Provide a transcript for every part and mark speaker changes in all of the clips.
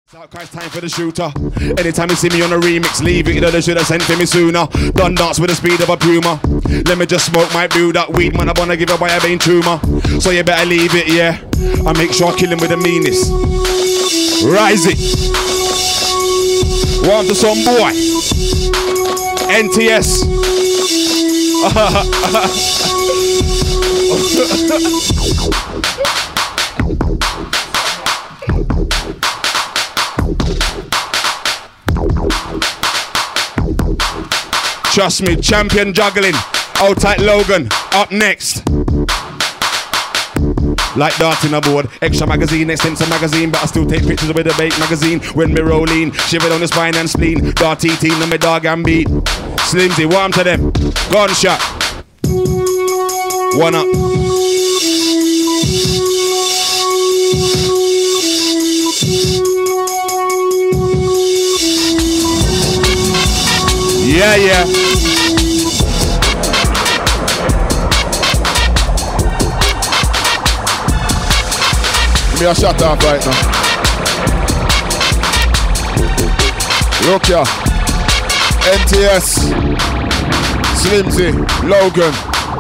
Speaker 1: It's time for the shooter. Anytime you see me on a remix, leave it, you know they should have sent to me sooner. Done dance with the speed of a puma. Let me just smoke my brew, that weed, man, I wanna give away a vein tumor. So you better leave it, yeah. I make sure I kill him with the meanest. Rise it. One to some boy. NTS. Trust me, champion juggling. Out tight Logan, up next. Like darting aboard, extra magazine, extensive magazine, but I still take pictures with the bait magazine. When me rolling, shivered on the spine and spleen. Darty team, on me dog and beat. Slimzee, warm to them. Gunshot. One up. Yeah, yeah. Give me a shot off right now. Look here. NTS. Slimzee. Logan.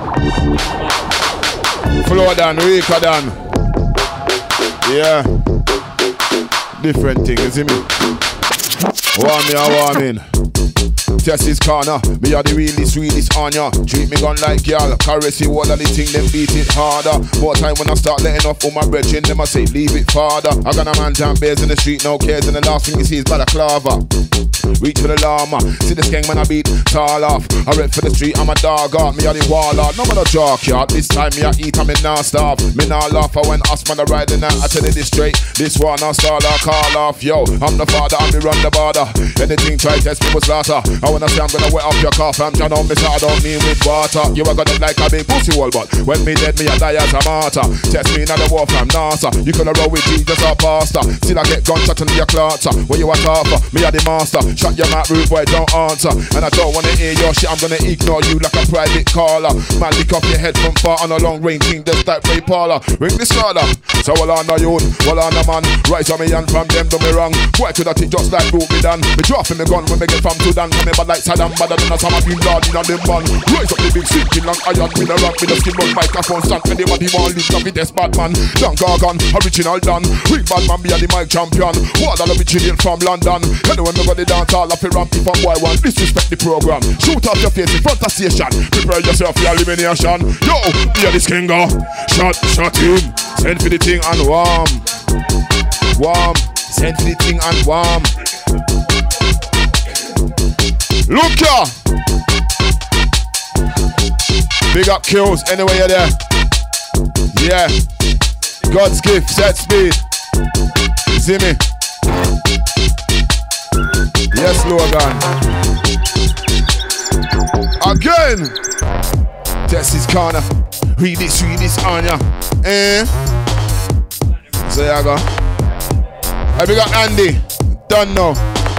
Speaker 1: Flowdan. Riko. Yeah. Different thing, you see me? Warming. Test his corner, me are the realest on ya. Treat me gun like y'all, caress you all of the thing, then beat it harder. More time when I start letting off all my brethren, them I say leave it farther. I got a man down bears in the street, no cares, and the last thing you see is balaclava. Reach for the llama, see the skeng when I beat tall off. I rep for the street, I'm a dog art, me are the wall art. No matter jock yard, this time me I eat, I me nah starve. Me nah laugh, I when us man I ride the night, I tell you this straight. This one I start I call off, yo. I'm the father, I'm the run the border. Anything try test me was slaughter. I wanna say I'm gonna wet up your cough, I'm trying to miss out, I don't mean with water. You are gonna like a big pussy wall, but when me dead, me I die as a martyr. Test me in the war from NASA. You gonna roll with Jesus or pastor. Still I get gunshot into your clutter. When you a tougher, me are the master. Shut your mouth, rude boy, don't answer. And I don't wanna hear your shit, I'm gonna ignore you like a private caller. Man, lick off your head from far on a long range king, just like Ray Parler. Ring the starter. So all on the youth, all on the man. Right on me and from them, do me wrong. Boy to that it just like Ruby done. Me dropping the gun when me get from Sudan. Come bad like Saddam, better than a Sama Bin Laden and them man. Rise up the big sinking long iron, me the rock, me the skin run microphone stand. Anybody want lift up with this bad man. Long gargan, original done. Real bad man, be a the mic champion. What all of the children from London. Anyway, me go the dance all up a ramp. If a boy want disrespect the program, shoot off your face in front of station. Prepare yourself for elimination. Yo, be a the skinga. Shot him. Send for the thing and warm. Send for the thing and warm. Look ya. Big up kills anyway you're there. Yeah. God's gift, set speed. See me? Yes, Logan. Again. Test his corner. Read this on ya. So ya go. Hey, big up Andy. Done now.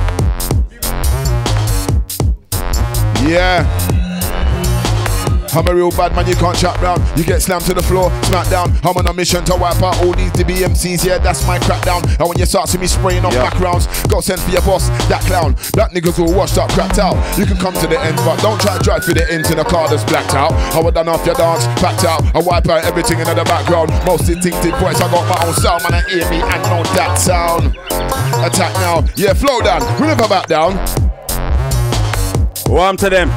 Speaker 1: Yeah. I'm a real bad man, you can't chat round. You get slammed to the floor, smack down. I'm on a mission to wipe out all these b2b MCs, yeah, that's my crackdown. And when you start seeing me spraying off backgrounds, go send for your boss, that clown. That nigga's all washed up, cracked out. You can come to the end, but don't try to drive through the end to the car that's blacked out. I would done off your dance, packed out. I wipe out everything in the background. Most distinctive voice, I got my own sound, man, I hear me and know that sound. Attack now, yeah, Flowdan, we never back down. Warm to them.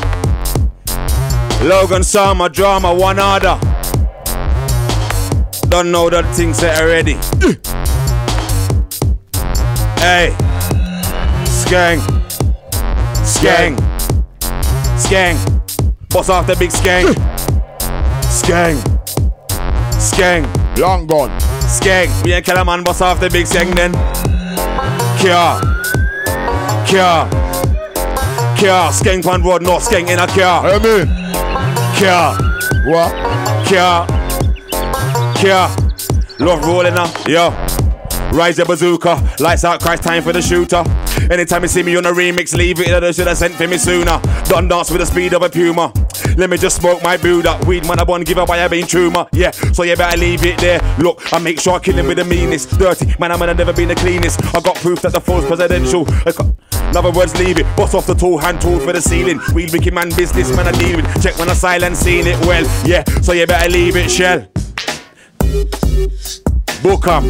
Speaker 1: Logan Sama, drama, one order. Don't know that thing set already. Hey. Skeng. Boss off the big skeng. Skeng. Long gone. Skeng. Me and kill a man, boss off the big skeng then. Kia. Skeng on road, no skeng in a car. Hey, me. Kia. What? Kia. Love rolling now. Yo.
Speaker 2: Rise your bazooka, lights out, Christ, time for the shooter. Anytime you see me on a remix, leave it, I should have sent for me sooner. Don't dance with the speed of a puma. Let me just smoke my Buddha. Weed man, I won't give up, I have been truma. Yeah, so you better leave it there. Look, I make sure I kill him with the meanest. Dirty, man, I've never been the cleanest. I got proof that the phone's presidential. In other words, leave it. Bust off the tool, hand tool for the ceiling. Weed wicked man, business man, I deal with. Check when I silent, seen it well. Yeah, so you better leave it, Shell. Book 'em.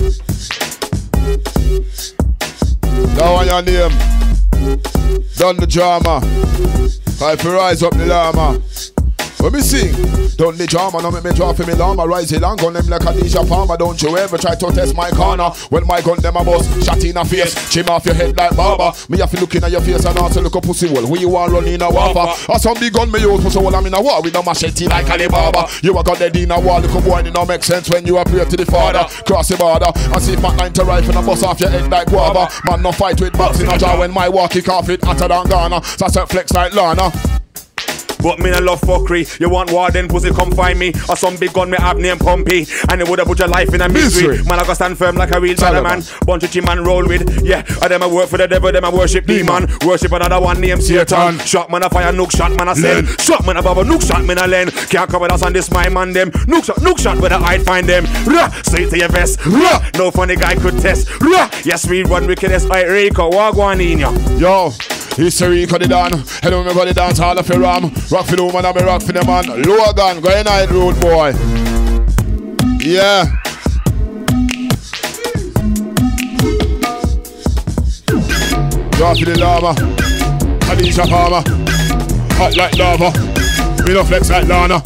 Speaker 1: Now on your name. Done the drama. If you rise up the llama. When me sing, don't the drama, no make me draw for me llama. Rise it long, gun them like a Nisha farmer. Don't you ever try to test my corner. When my gun them a bust, shot in a face, trim off your head like barber. Me have to look in at your face and also look a pussy hole. Who you want running a whopper? Or some big gun me use pussy hole, I'm in a war with a machete like Alibaba. You a got dead in a wall, look a boy, it don't make sense when you appear to the father. Cross the border, and see if Mac 9 to rifle and bust off your head like guava. Man no fight with box in a jaw when my walk kick off it hotter than Ghana. So I set flex like Lana.
Speaker 2: But me no love fuckery. You want war, then pussy come find me. Or some big gun me have name Pumpy. And it would have put your life in a misery. Man, I gotta stand firm like a real man. Bunch of man roll with. Yeah, I them I work for the devil, them I worship demon. Worship another one named Satan. Shot man a fire, nook shot man a send. Shot man a baba, nook shot man a lend. Can't cover us on this my man them. Nook shot where the I'd find them. Straight to your vest. No funny guy could test. Yes, we run wickedest. I Riko, wagwan in ya.
Speaker 1: Yo. It's Riko the Dan. Hello, me body dance all of your ram. Rock for the woman, I'm a rock for the man. Logan, go in night road boy. Yeah. Drop for the llama. Alicia Palmer. Hot like lava. Me no flex like Lana.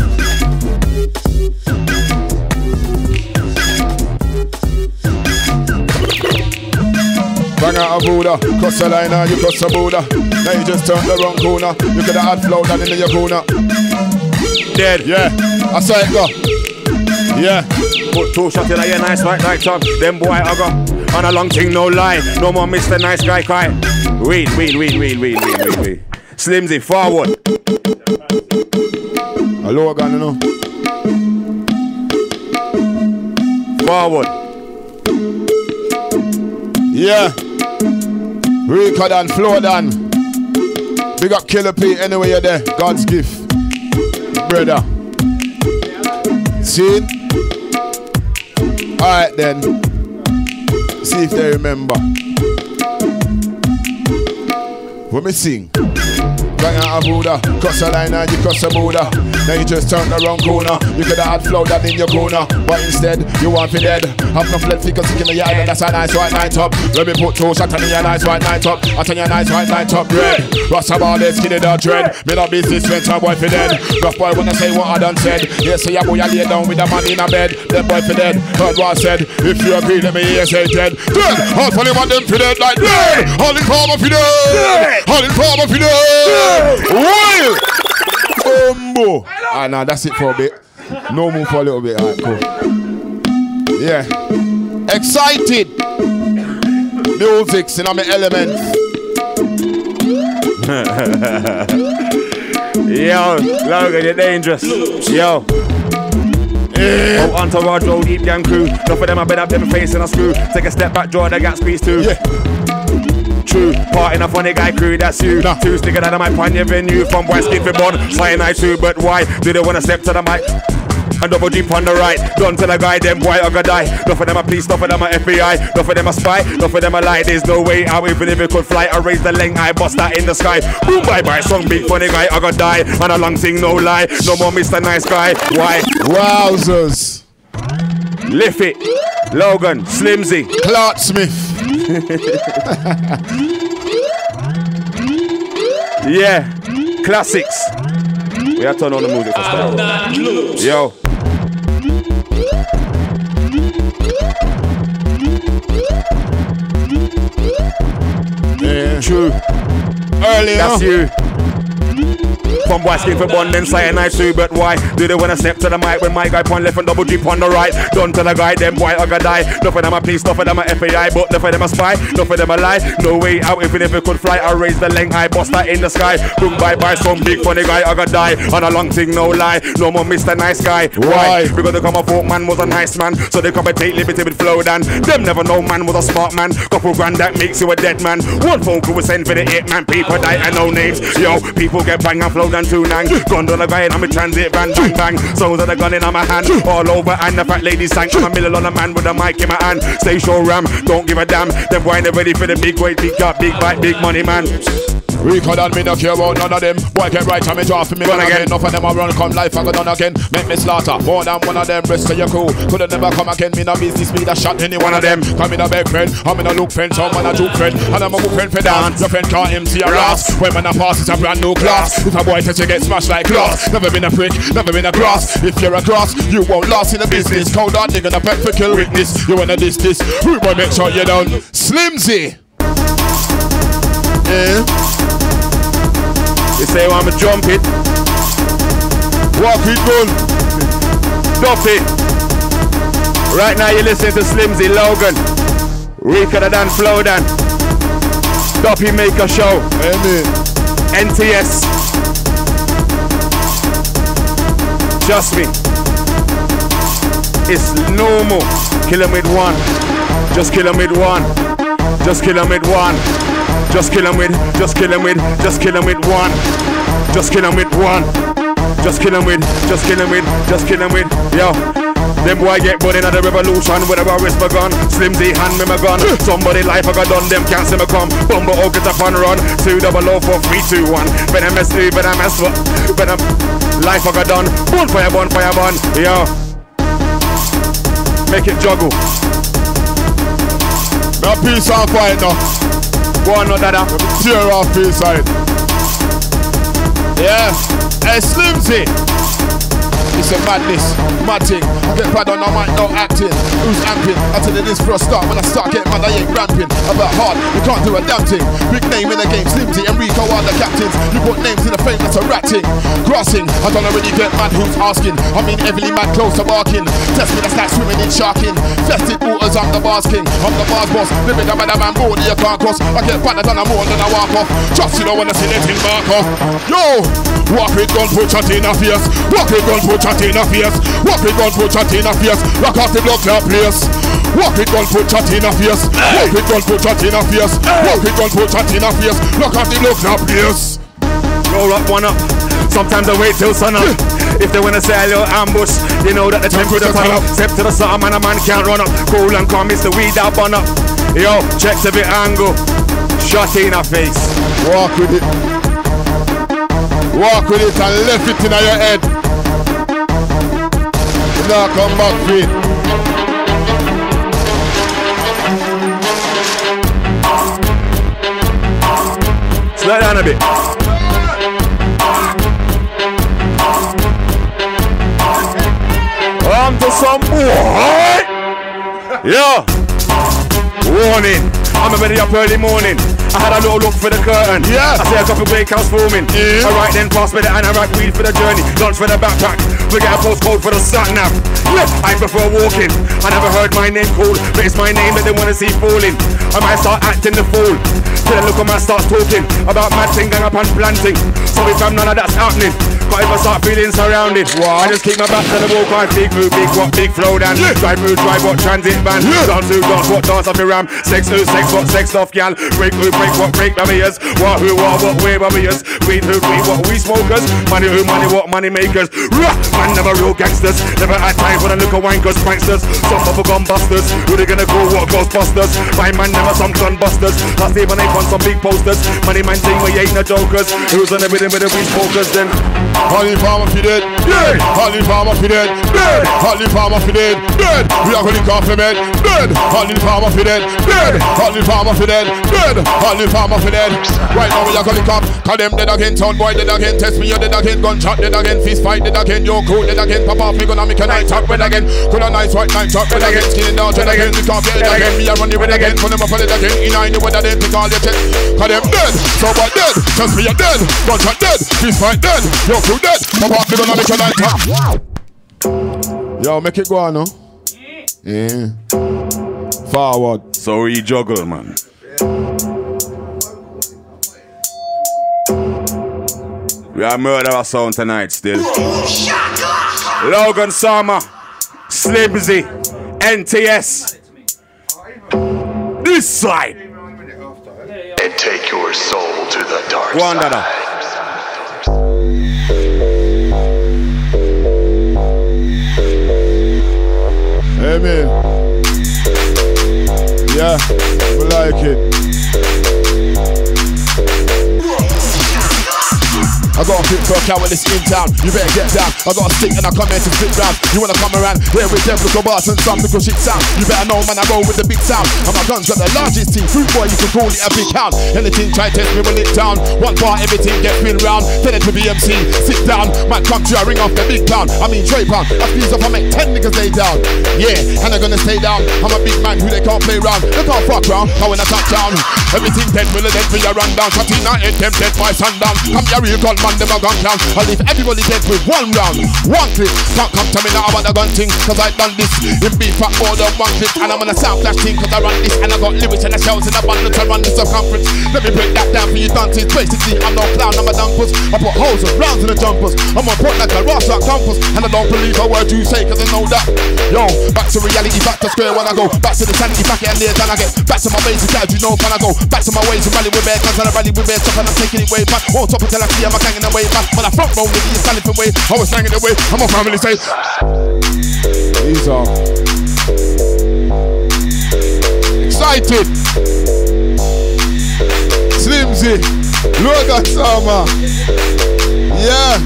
Speaker 1: Bang out a Buddha, cross the line and you cross a Buddha. Now you just turn the wrong corner. You could have had Flowdan in your corner.
Speaker 2: Dead.
Speaker 1: Yeah, I saw it go. Yeah.
Speaker 2: Put 2 shots in a nice white night top. Them boy I go on a long thing, no lie. No more Mr. Nice Guy cry. Wait. Slimzee, forward.
Speaker 1: A Logan, you know.
Speaker 2: Forward.
Speaker 1: Yeah. Riko Flowdan. Big up Killer P anyway you're there. God's gift. Brother. See it? Alright then. See if they remember. When me sing. Bang out a Buddha, cross the line and you cross a Buddha. Now you just turn the wrong corner. You could have had Flowdan in your corner, but instead you want to dead. Have no flat figures in the yard and that's a nice white night top. Let me put 2 shots on your nice white night top. I turn your nice white night top red. Rasta ball is skinny the dread. Me no business when some boy for dead. Rough boy wanna say what I done said. Yes, so your boy I lay down with a man in a bed. That boy for dead. Heard what I said. If you agree, let me hear say dead. Dead. All for them and them for dead like dead. All in palm for dead. All in palm for dead. Wild! Bumbo! Ah, nah, that's it for a bit. No more for a little bit. Alright, cool. Yeah. Excited! Music's in my elements.
Speaker 2: Yo, Logan, you're dangerous. Yo.
Speaker 1: Yeah.
Speaker 2: Oh, entourage, roll deep gang crew. Enough of them, I bet up them face in a screw. Take a step back, draw the gap squeeze too.
Speaker 1: Yeah.
Speaker 2: True, part in a funny guy crew, that's you. Nah. 2 sticker out of my pan, your venue. From boy skipping born, cyanide too, but why? Do they wanna step to the mic? And double G on the right. Don't tell a guy, them boy I gonna die. Enough of them a police, enough of them a FBI. Enough of them a spy, enough of them a lie. There's no way out, even if it could fly. I raise the length, I bust that in the sky. Boom, bye bye, song big funny guy, I gonna die. And a long thing, no lie. No more Mr. Nice Guy. Why?
Speaker 1: Wowzers.
Speaker 2: Lift it. Logan, Slimzee,
Speaker 1: Clark Smith.
Speaker 2: Yeah, classics. We have to turn on the music for style. Yo.
Speaker 1: Yeah.
Speaker 2: True.
Speaker 1: Early,
Speaker 2: that's
Speaker 1: huh?
Speaker 2: you. From boy skin for bun, then cyanide too, but why? Do they wanna step to the mic when my guy point left and double drip on the right? Done to the guy, them boy I gotta die. Enough of them a police, enough of them a FBI, but enough of them a spy, enough of them a lie. No way out, even if it could fly, I raise the length, I bust that in the sky. Boom, bye bye, some big funny guy, I gotta die. On a long thing, no lie, no more Mr. Nice Guy. Why? Because they come a folk man was a nice man, so they come and take liberty with Flowdan. Them never know man was a smart man. Couple grand that makes you a dead man. One phone call was sent for the 8-man. People die and no names. Yo, people get bang and Flowdan too nang. Gun on the guy and I'm a transit van, bang bang. Songs of the gun in my hand, all over and the fat lady sank. I'm a million on a man with a mic in my hand. Stay show ram, don't give a damn. Them boy ain't ready for the big weight, big cut, big bite, big money man.
Speaker 1: Riko and me no care about none of them. Boy get right and me draw for me run again. Enough of them a run come life I go done again. Make me slaughter more than one of them. Rest of your crew coulda never come again. Me no business me that shot any one of them. Come in a big friend, I'm in a look friend, some man a joke friend, and I'm a good friend for dance. Your friend can't MC a ras. When man a pass it's a brand new class. If a boy touch you get smashed like glass. Never been a prick, never been a grass. If you're a grass, you won't last in the business. Cold hard nigga the pet for kill witness. You wanna this, we boy make sure you down. Slimzee.
Speaker 2: They say I'ma jump it,
Speaker 1: walk it gun,
Speaker 2: dump it. Right now you're listening to Slimzee, Logan, Riko Flowdan, Duppy Maker Show,
Speaker 1: amen.
Speaker 2: NTS. Trust me, it's normal. Kill him with one, just kill him with one, just kill him with one. Just kill him with, just kill him with, just kill him with one. Just kill him with one. Just kill him with, just kill him with, just kill him with. Yo, them boy get burning at the revolution with a wrist my gun. Slimzee hand me my gun. Somebody life I got done, them can't see me come. Bumble oh get up and run. 2004321. Venomous 2, venomous what? Venom. Life I got done. Bonfire, bonfire, bun. Yo. Make it juggle.
Speaker 1: No peace and fight now.
Speaker 2: Go on, no dada.
Speaker 1: Tear off inside. Yeah. Hey, Slimzee. It's a madness, mad thing. I get bad on my mind, no acting. Who's amping? I tell you this for a start. When I start getting mad, I ain't ramping. About hard, you can't do a damn thing. Big name in the game, Slimzee and Riko are the captains. You put names in the frame, that's a rat thing. Grassing, I don't already get mad, who's asking? I mean, heavily mad, close to barking. Test me, that's like swimming in sharking. Festive waters, I'm the bars king. I'm the bars boss. Living the bad man board, you can't cross. I get badder than I'm more than I walk off. Just you don't wanna see the thing mark off. Yo! Walk with gun, put your in a face. Walk with gun, put your in a face. Walk with gun, put your in a face. Rock off the blood clot place. Walk with gun, put your in a face. Walk with gun, put your in a face. Walk with gun, put your in a face. Rock off the blood clot place.
Speaker 2: Roll up, one up. Sometimes I wait till sun up. If they wanna say a little ambush, you know that the temperature turn up. Step to the sun, man, a man can't run up. Cool and calm, it's the weed that bun up. Yo, check the bit angle. Shot in her face.
Speaker 1: Walk with it. Walk with it and left it in your head. Now come back with it.
Speaker 2: Slow down a bit. On to some boy. Yeah. Warning. I'm already up early morning. I had a little look for the curtain.
Speaker 1: Yeah.
Speaker 2: I see a couple break house forming.
Speaker 1: Yeah.
Speaker 2: Alright then, pass me the and I rack weed for the journey. Lunch for the backpack. Forget a postcode for the sat nav. Yeah. I prefer walking. I never heard my name called, but it's my name that they wanna see falling. I might start acting the fool. Till I look at man start talking about mad thing, gang up and planting. So if I'm none of that's happening, but if I start feeling surrounded, I just keep my back to the wall, quite big move, big what, big Flowdan. Drive move, drive what, transit van. Dance who, dance what, dance up your ram. Sex who, sex what, sex off gal. Break who, break what, break barriers. What who, what, where barriers. Weed who, weed what, we smokers. Money who, money what, money makers. Man never real gangsters. Never had time for the little wankers, pranksters. Some bubble gum busters. Who they gonna go, what, ghostbusters. My man never some gun busters. Last even they on some big posters. Money man thing where you ain't no jokers. Who's on the rhythm with the weed smokers then?
Speaker 1: Honey farmer for dead, dead. Honey farmer for dead, dead. Honey farmer for dead, dead. We are going to compliment, dead. Honey farmer for dead, dead. Honey farmer for dead, dead. Honey farmer for dead. Right now we are going to come. Cause them dead again, town boy dead again. Test me, you dead again. Gunshot dead again. Fist fight dead again. Yo crew dead again. Pop off, me gonna make a night talk red again. Could a nice white night talk red again. Skinny down dead again. We can't get it again. Me a run you red again. Put them up on it again. In I know whether they pick all your check. Cause them dead, so what dead. Just me a dead. Gunshot dead. Fist fight dead. Yo crew dead. Pop off, me gonna make a night talk. Yo, make it go on, no? Yeah. Forward.
Speaker 2: So we juggle, man. We are murderer sound tonight still. Logan Sama, Slimzee, NTS. This side.
Speaker 3: And take your soul to the dark side.
Speaker 1: Amen. Yeah, we like it. I got a fit for a cow when it's in town. You better get down. I got a stick and I come here to spit round. You wanna come around here with them little bars and some little shit sound. You better know, man, I roll with the big sound. And my guns got the largest team. Fruit boy, you can call it a big hound. Anything try test me, will it down. One part, everything get spin round. Tell it to be MC, sit down. Man, come to you, I ring off the big pound. I mean, Trey pound. I squeeze up, I make 10 niggas lay down. Yeah, and they're gonna stay down. I'm a big man who they can't play round. They can't fuck round. How when I touch down, everything dead, will it dead for your run down. Satina, it them dead by sundown. Come here, real gun man, them a gun clown. I leave everybody dead with one round, one clip. Can't come to me now about the gun thing, cause I done this in beef fat more than one clip. And I'm on a sound flash thing, cause I run this. And I got lyrics and the shells in abundance. I run the circumference. Let me break that down for you dances. Basically, I'm no clown, I'm a dumpus. I put holes and rounds in the jumpers. I'm on point like a rash like compass. And I don't believe a word you say, cause I know that. Yo, back to reality, back to square when I go. Back to the sanity, back it and there, then I get back to my basic guys, you know when I go. Back to my ways and rally with bear, cause I rally with bear stuff and I'm taking it way back. Won't stop until I see I'm hanging away back. When I front row, nigga, you're standing for way. I was hanging away, I'm a family safe. These are excited. Slimzee, Logan Sama. Yeah.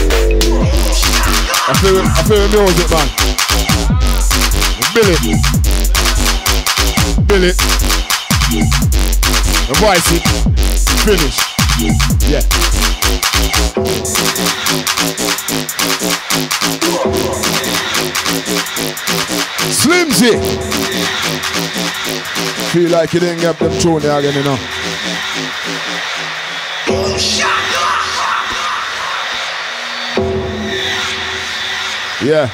Speaker 1: I feel the music, man. Bill it. And voice it. Finish. Yeah. Slimzee. Feel like you didn't get them tune there again, you know. Yeah.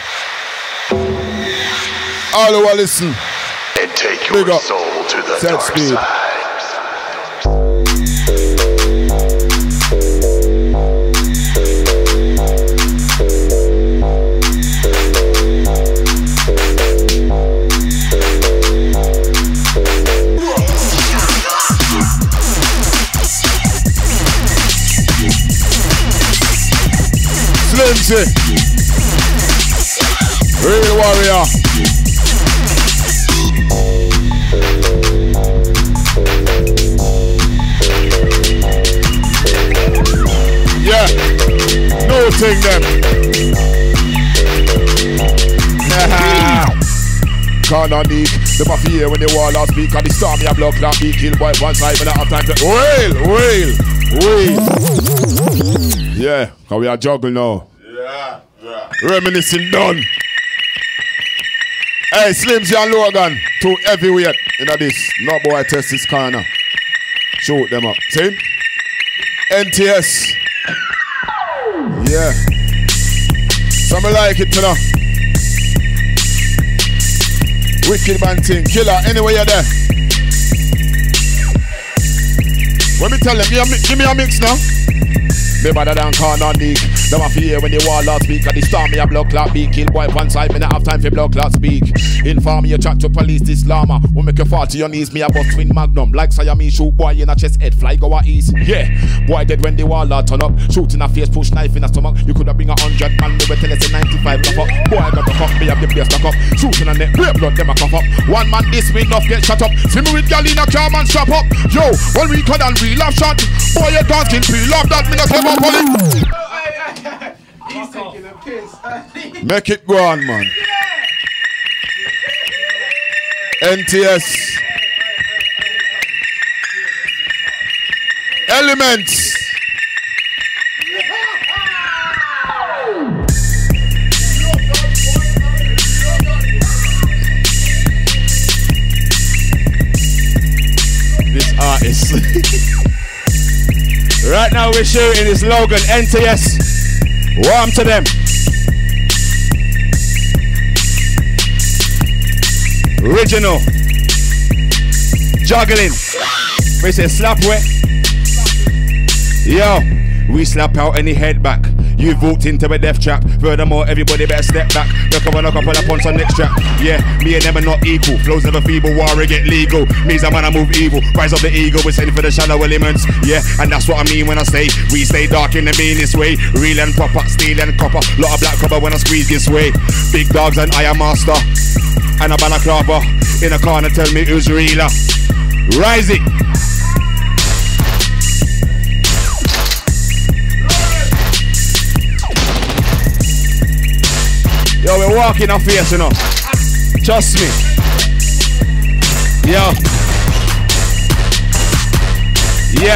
Speaker 1: All who are listen.
Speaker 3: And take your soul to the dark side.
Speaker 1: Slimzee, real warrior. Yeah, no thing them. Can't on deep. The mafia here when they wall out speak. And the storm me a block clock beat. Kill boy one side when I have time to wail. Yeah, cause we are juggle now.
Speaker 2: Yeah.
Speaker 1: Reminiscing done. Hey, Slimzee and Logan, two heavyweight in this. No boy test this corner. Shoot them up. See? NTS. Yeah. Some like it, you know. Wicked man thing. Killer, anyway you're there. Let me tell them, give me a mix now. Me better than corner leak. Them a fear when they wall out speak. And the storm me a blood clot beat. Kill boy one side, me not have time for blood clot speak. Inform me you chat to police this llama. Will make you fall to your knees, me a bust twin magnum. Like Siamese shoot boy in a chest head, fly go a east. Yeah, boy dead when the wall out turn up. Shoot in a face, push knife in a stomach. You coulda bring 100 man, me will tell us a 95 cuff up. Boy got the fuck, me have the place stuck up. Shooting a neck, red blood, them a cough up. One man this way, enough get shut up. See me with gal in a car man strap up. Yo, one week and real love shot. Boy you can't kill me, love that, me not give up on it. Make it go on, man. NTS. Elements.
Speaker 2: This artist. Right now we're shooting this Logan NTS. Warm to them. Original. Juggling. We say slap wet. Yo, we slap out any head back. You've walked into a death trap. Furthermore, everybody better step back. Look up and look up and up on some next trap. Yeah, me and them are not equal. Flows never feeble, war get legal. Means I'm gonna move evil. Rise up the ego, we're sending for the shallow elements. Yeah, and that's what I mean when I say we stay dark in the meanest way. Real and proper, steel and copper. Lot of black copper when I squeeze this way. Big dogs and I am master. And a balaclava in a corner tell me who's realer. Rise it. Yo, we're walking off face, you know. Trust me. Yo. Yeah.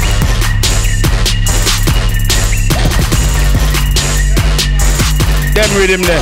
Speaker 2: Them rhythm there.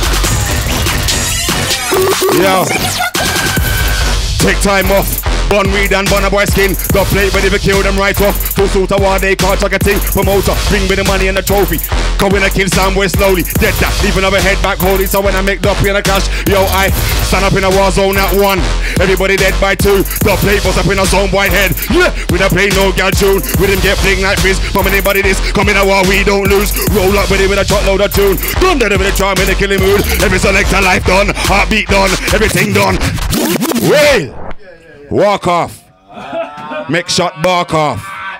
Speaker 2: Yo. Take time off. Bun weed and bun a boy skin. The plate ready to kill them right off. Full suit of war they can't chuck a thing. Promoter, bring me the money and the trophy. Come when I kill some boy slowly. Dead that, leaving our head back holy. So when I make the in a cash, yo, I stand up in a war zone at 1. Everybody dead by 2. The plate was up in a zone white head. Yeah, we don't play no gal tune. We didn't get fling like fizz. From anybody this, come in a war we don't lose. Roll up with it with a truckload of tune. Done dead with a charm in a killing mood. Every selector life done, heartbeat done, everything done. Well. Walk off. Make shot bark off.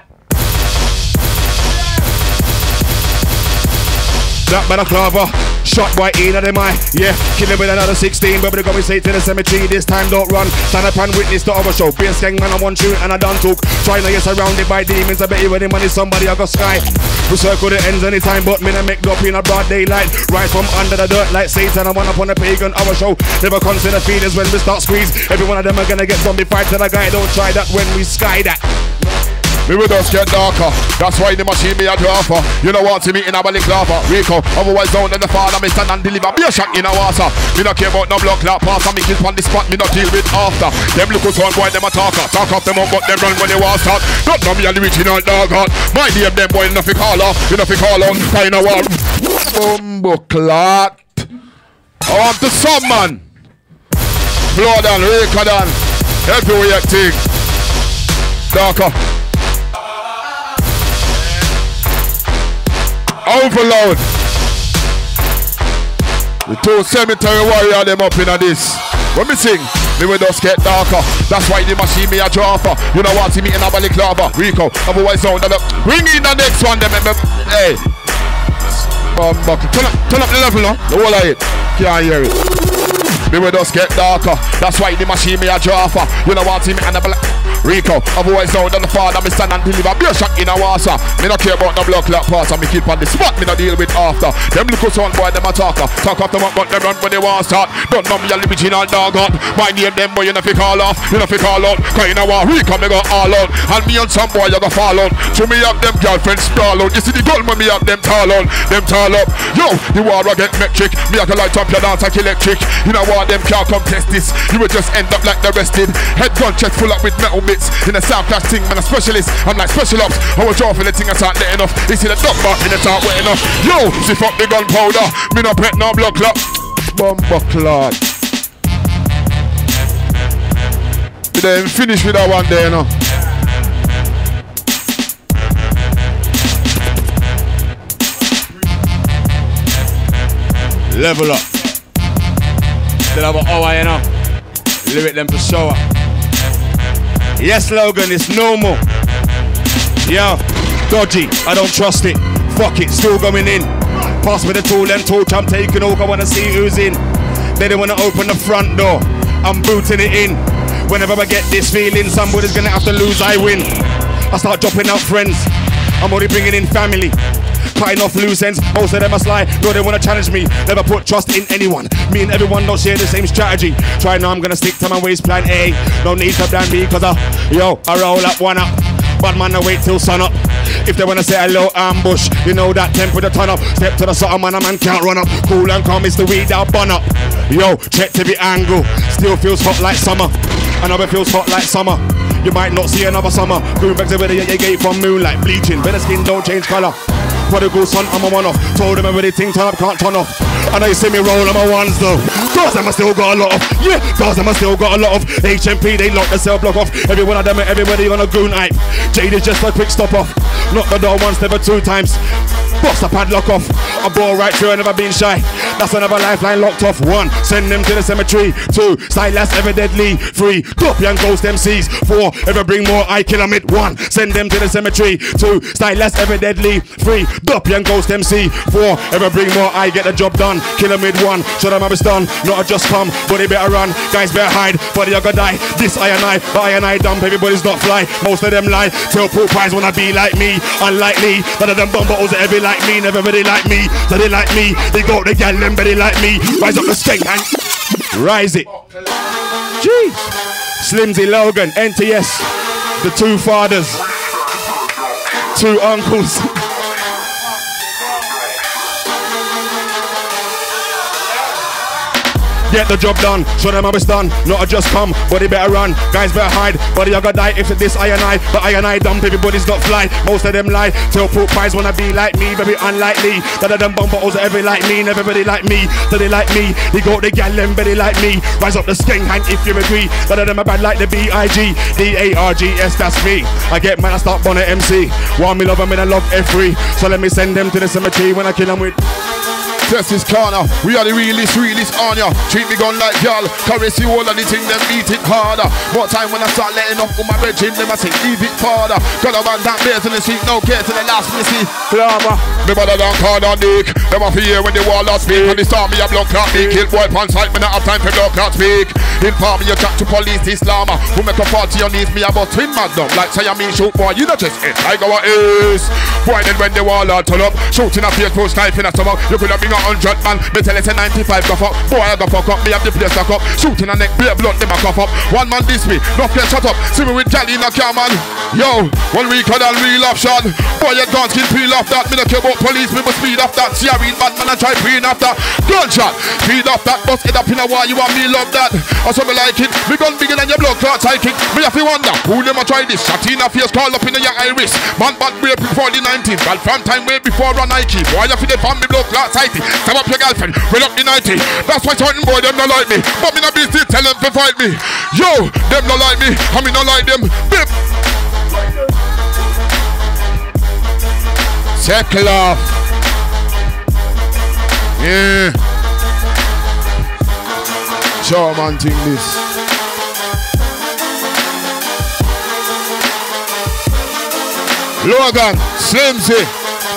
Speaker 2: That balaclava. Shot by in of them eye. Yeah, kill him with another 16. But we got me say to the cemetery. This time don't run. Stand up and witness the other show. Being skeng man, I want you and I done talk. Trying to get surrounded by demons. I bet you when the money somebody I got sky. We circle the ends anytime, but me I make up in a broad daylight. Rise from under the dirt like Satan. I want up on a pagan our show. Never consider feelings when we start squeeze. Every one of them are gonna get zombie fight to the guy. Don't try that when we sky that.
Speaker 1: Me will just get darker. That's why the machine me a drafter. You know what to me in a balaclava. Riko, otherwise down in the father. Me stand and deliver. Be a shot in a water. Me not care about no block clap pass. Me kill on the spot. Me not deal with after. Them look on boy them a talker. Talk off them up but them run when they want start. Don't know me a the original dog heart. My name them boy enough to call off. Enough to call on. Kind of war. Clot. I want the sun man. Flowdan, Riko Dan. Everywhere thing. Darker. Overload. The 2 cemetery warrior them up in a this. When me sing, me will just get darker. That's why the machine me a dropper. You know what, see me in a balaclava. Riko, otherwise sound that up. Bring in the next one, them. Hey. Turn up the level now. The whole of it. Can't hear it. Me will just get darker. That's why the machine me a dropper. You know what, see me in a balaclava. Riko, otherwise down than the father, me stand and deliver. Be a shot in a water. Me not care about no blood clot pass. And me keep on the spot, me not deal with after. Them little son boy, them a talker. Talk off them up, but them run when they want start. Don't know me a original dog out. My name them boy, you know fi call off. You know fi call out. Cause you know what, Riko me go all out. And me and some boy, you go fall out. So me have them girlfriends sprawl out. You see the gun when me have them tall out. Them tall up. Yo, the war I get metric. Me have to light up your dance like electric. You know what, them can't come test this. You will just end up like the rested. Head gun chest full up with metal bits. In a South Clash thing, man, a specialist. I'm like special ops. I was draw for the thing I start letting off. You see the duck bark in the top wet enough. Yo, see fuck the gunpowder. Me no pet no blood clot. Bomber clot. We then finish with that one there, you know.
Speaker 2: Level up. Still have an hour, you know. Lyric them for show up. Yes, Logan, it's normal. Yeah, dodgy, I don't trust it. Fuck it, still going in. Pass me the tool and torch, I'm taking over, I wanna see who's in. They don't wanna open the front door, I'm booting it in. Whenever I get this feeling, somebody's gonna have to lose, I win. I start dropping out friends, I'm already bringing in family. cutting off loose ends. Most of them are sly, no, they wanna challenge me. Never put trust in anyone. Me and everyone don't share the same strategy. Try now, I'm gonna stick to my ways, plan A. No need for plan B, cause I roll up, one up. Bad man, I wait till sun up. If they wanna say hello, ambush, you know that temperature turn up. Step to the side, man, a man can't run up. Cool and calm, it's the weed that bun up. Yo, check to the angle. Still feels hot like summer. Another feels hot like summer. You might not see another summer. Going back to where you gate from moonlight. Bleaching, better skin don't change colour. Prodigal son, I'm a one-off. Told them everything turn up, can't turn off. I know you see me roll on my ones though. Cause them I still got a lot of. Yeah, cause them I still got a lot of. HMP, they lock the cell block off. Every one of them and everybody on a goon hype. Jade is just a quick stop off. Knock the door once, never two times. Bust the padlock off. I bore right through, I never been shy. That's another lifeline locked off. 1, send them to the cemetery. 2, silence ever deadly. 3, copy and ghost MCs. 4, ever bring more, I kill them it. 1, send them to the cemetery. 2, silence ever deadly. 3, copy and ghost MC. 4, ever bring more, I get the job done. Kill them with 1, show them how it's done. Not a just come, but they better run. Guys better hide, but they are gonna die. This I and I, but I and I dump. Everybody's not fly, most of them lie. Tell poor pies wanna be like me. Unlikely, none of them bomb bottles that ever like me. Never really like me, so they like me. They got the gal, them very like me. Rise up the skank and rise it. Jeez. Slimzee, Logan, NTS. The 2 fathers. 2 uncles. Get the job done, show them how it's done. Not a just come, but they better run. Guys better hide, but they are gonna die if it's this I and I. But I and I dump, everybody's not fly. Most of them lie, till poor pies wanna be like me. Very unlikely, that of them bomb bottles ever like me. Never really like me, so they like me. They got the gal, them very like me. Rise up the skank hang if you agree. That of them are bad like the B.I.G. D.A.R.G.S, that's me. I get man, I start on a MC. While me love them, and I love F3. So let me send them to the cemetery when I kill them with.
Speaker 1: Test this corner, we are the realest on ya. Treat me gun like y'all, caress you all and the thing, them beat it harder. More time when I start letting off with my brethren, them I say leave it farther. Got a man that bears in the street, no care to the last me see. Clamor, me brother don't call on dick. Them off here when the wall out speak. And they start me a block clock, they kill boy pan sight, me not have time for block clock speak. Inform me you chat to police, this llama. Who make a party on these, me about twin magnum. Like say I mean shoot boy, you not just it, I go a ace. Boy then when the wall out turn up, shooting a face post knife in a stomach. You could have been 100 man, me tell it a 95 go fuck. Boy I go fuck up, me have the place lock up. Shooting a neck, bare blood, them a cough up. One man diss me, no place shut up. See me with Jolly in a car man. Yo, 1 week on a real option. Boy you don't skin peel off that. Me no care about police, me must speed off that. See I read bad man and try preen after. Gunshot, feed off that. Bust head up in a wall, you want me love that. Also me like it, me gun bigger than your blood clot psychic. Me have to wonder, who them a try this? Shot in a face, call up in your iris. Man bad brave before the 19th. Bad from time way before run Nike. Boy you feel the fan me blood clot psychic. Step up your girlfriend, fill up the 90. That's why certain boy them not like me. But me not be still tell them to fight me. Yo, them not like me, I me not like them. Bip. Circle off. Yeah. Sure man think this. Logan, Slimzee.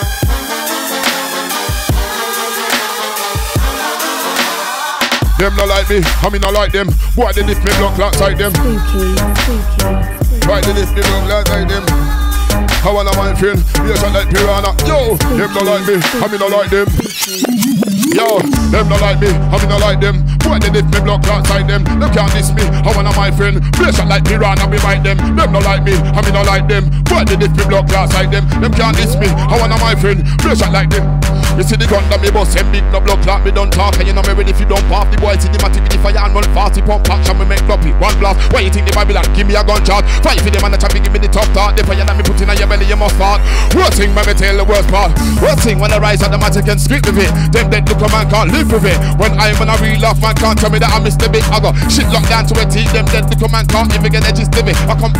Speaker 1: Them not like me, I me not like them. Boy they lift me block outside them. Why they lift me block outside them? I wanna my friend, be a shot like piranha. Yo, them not like me, I me not like them. Yo, them not like me, I me not like them. Boy they lift me block outside them. Them can't diss me, I wanna my friend, be a shot like piranha, we bite them. Them not like me, I me not like them. Boy they lift me block outside them. Them can't diss me, I wanna my friend, be a shot like them. You see the gun that me bust, them big no block clot, me don't talk. And you know me ready if you don't pop. The boy see the matic with the fire and run fast. He pump action, me make floppy, one blast. Why you think the Babylon, give me a gunshot. Fight for them and the traffic, give me the top thought. The fire that me put in your belly, you must fart. Worst thing when me tell the worst part. Worst thing when I rise on the matic and script with it. Them dead look a man can't live with it. When I'm on a real laugh, man can't tell me that I missed the bit. I got shit locked down to a T. Them dead look a man can't even get edges to me. I come.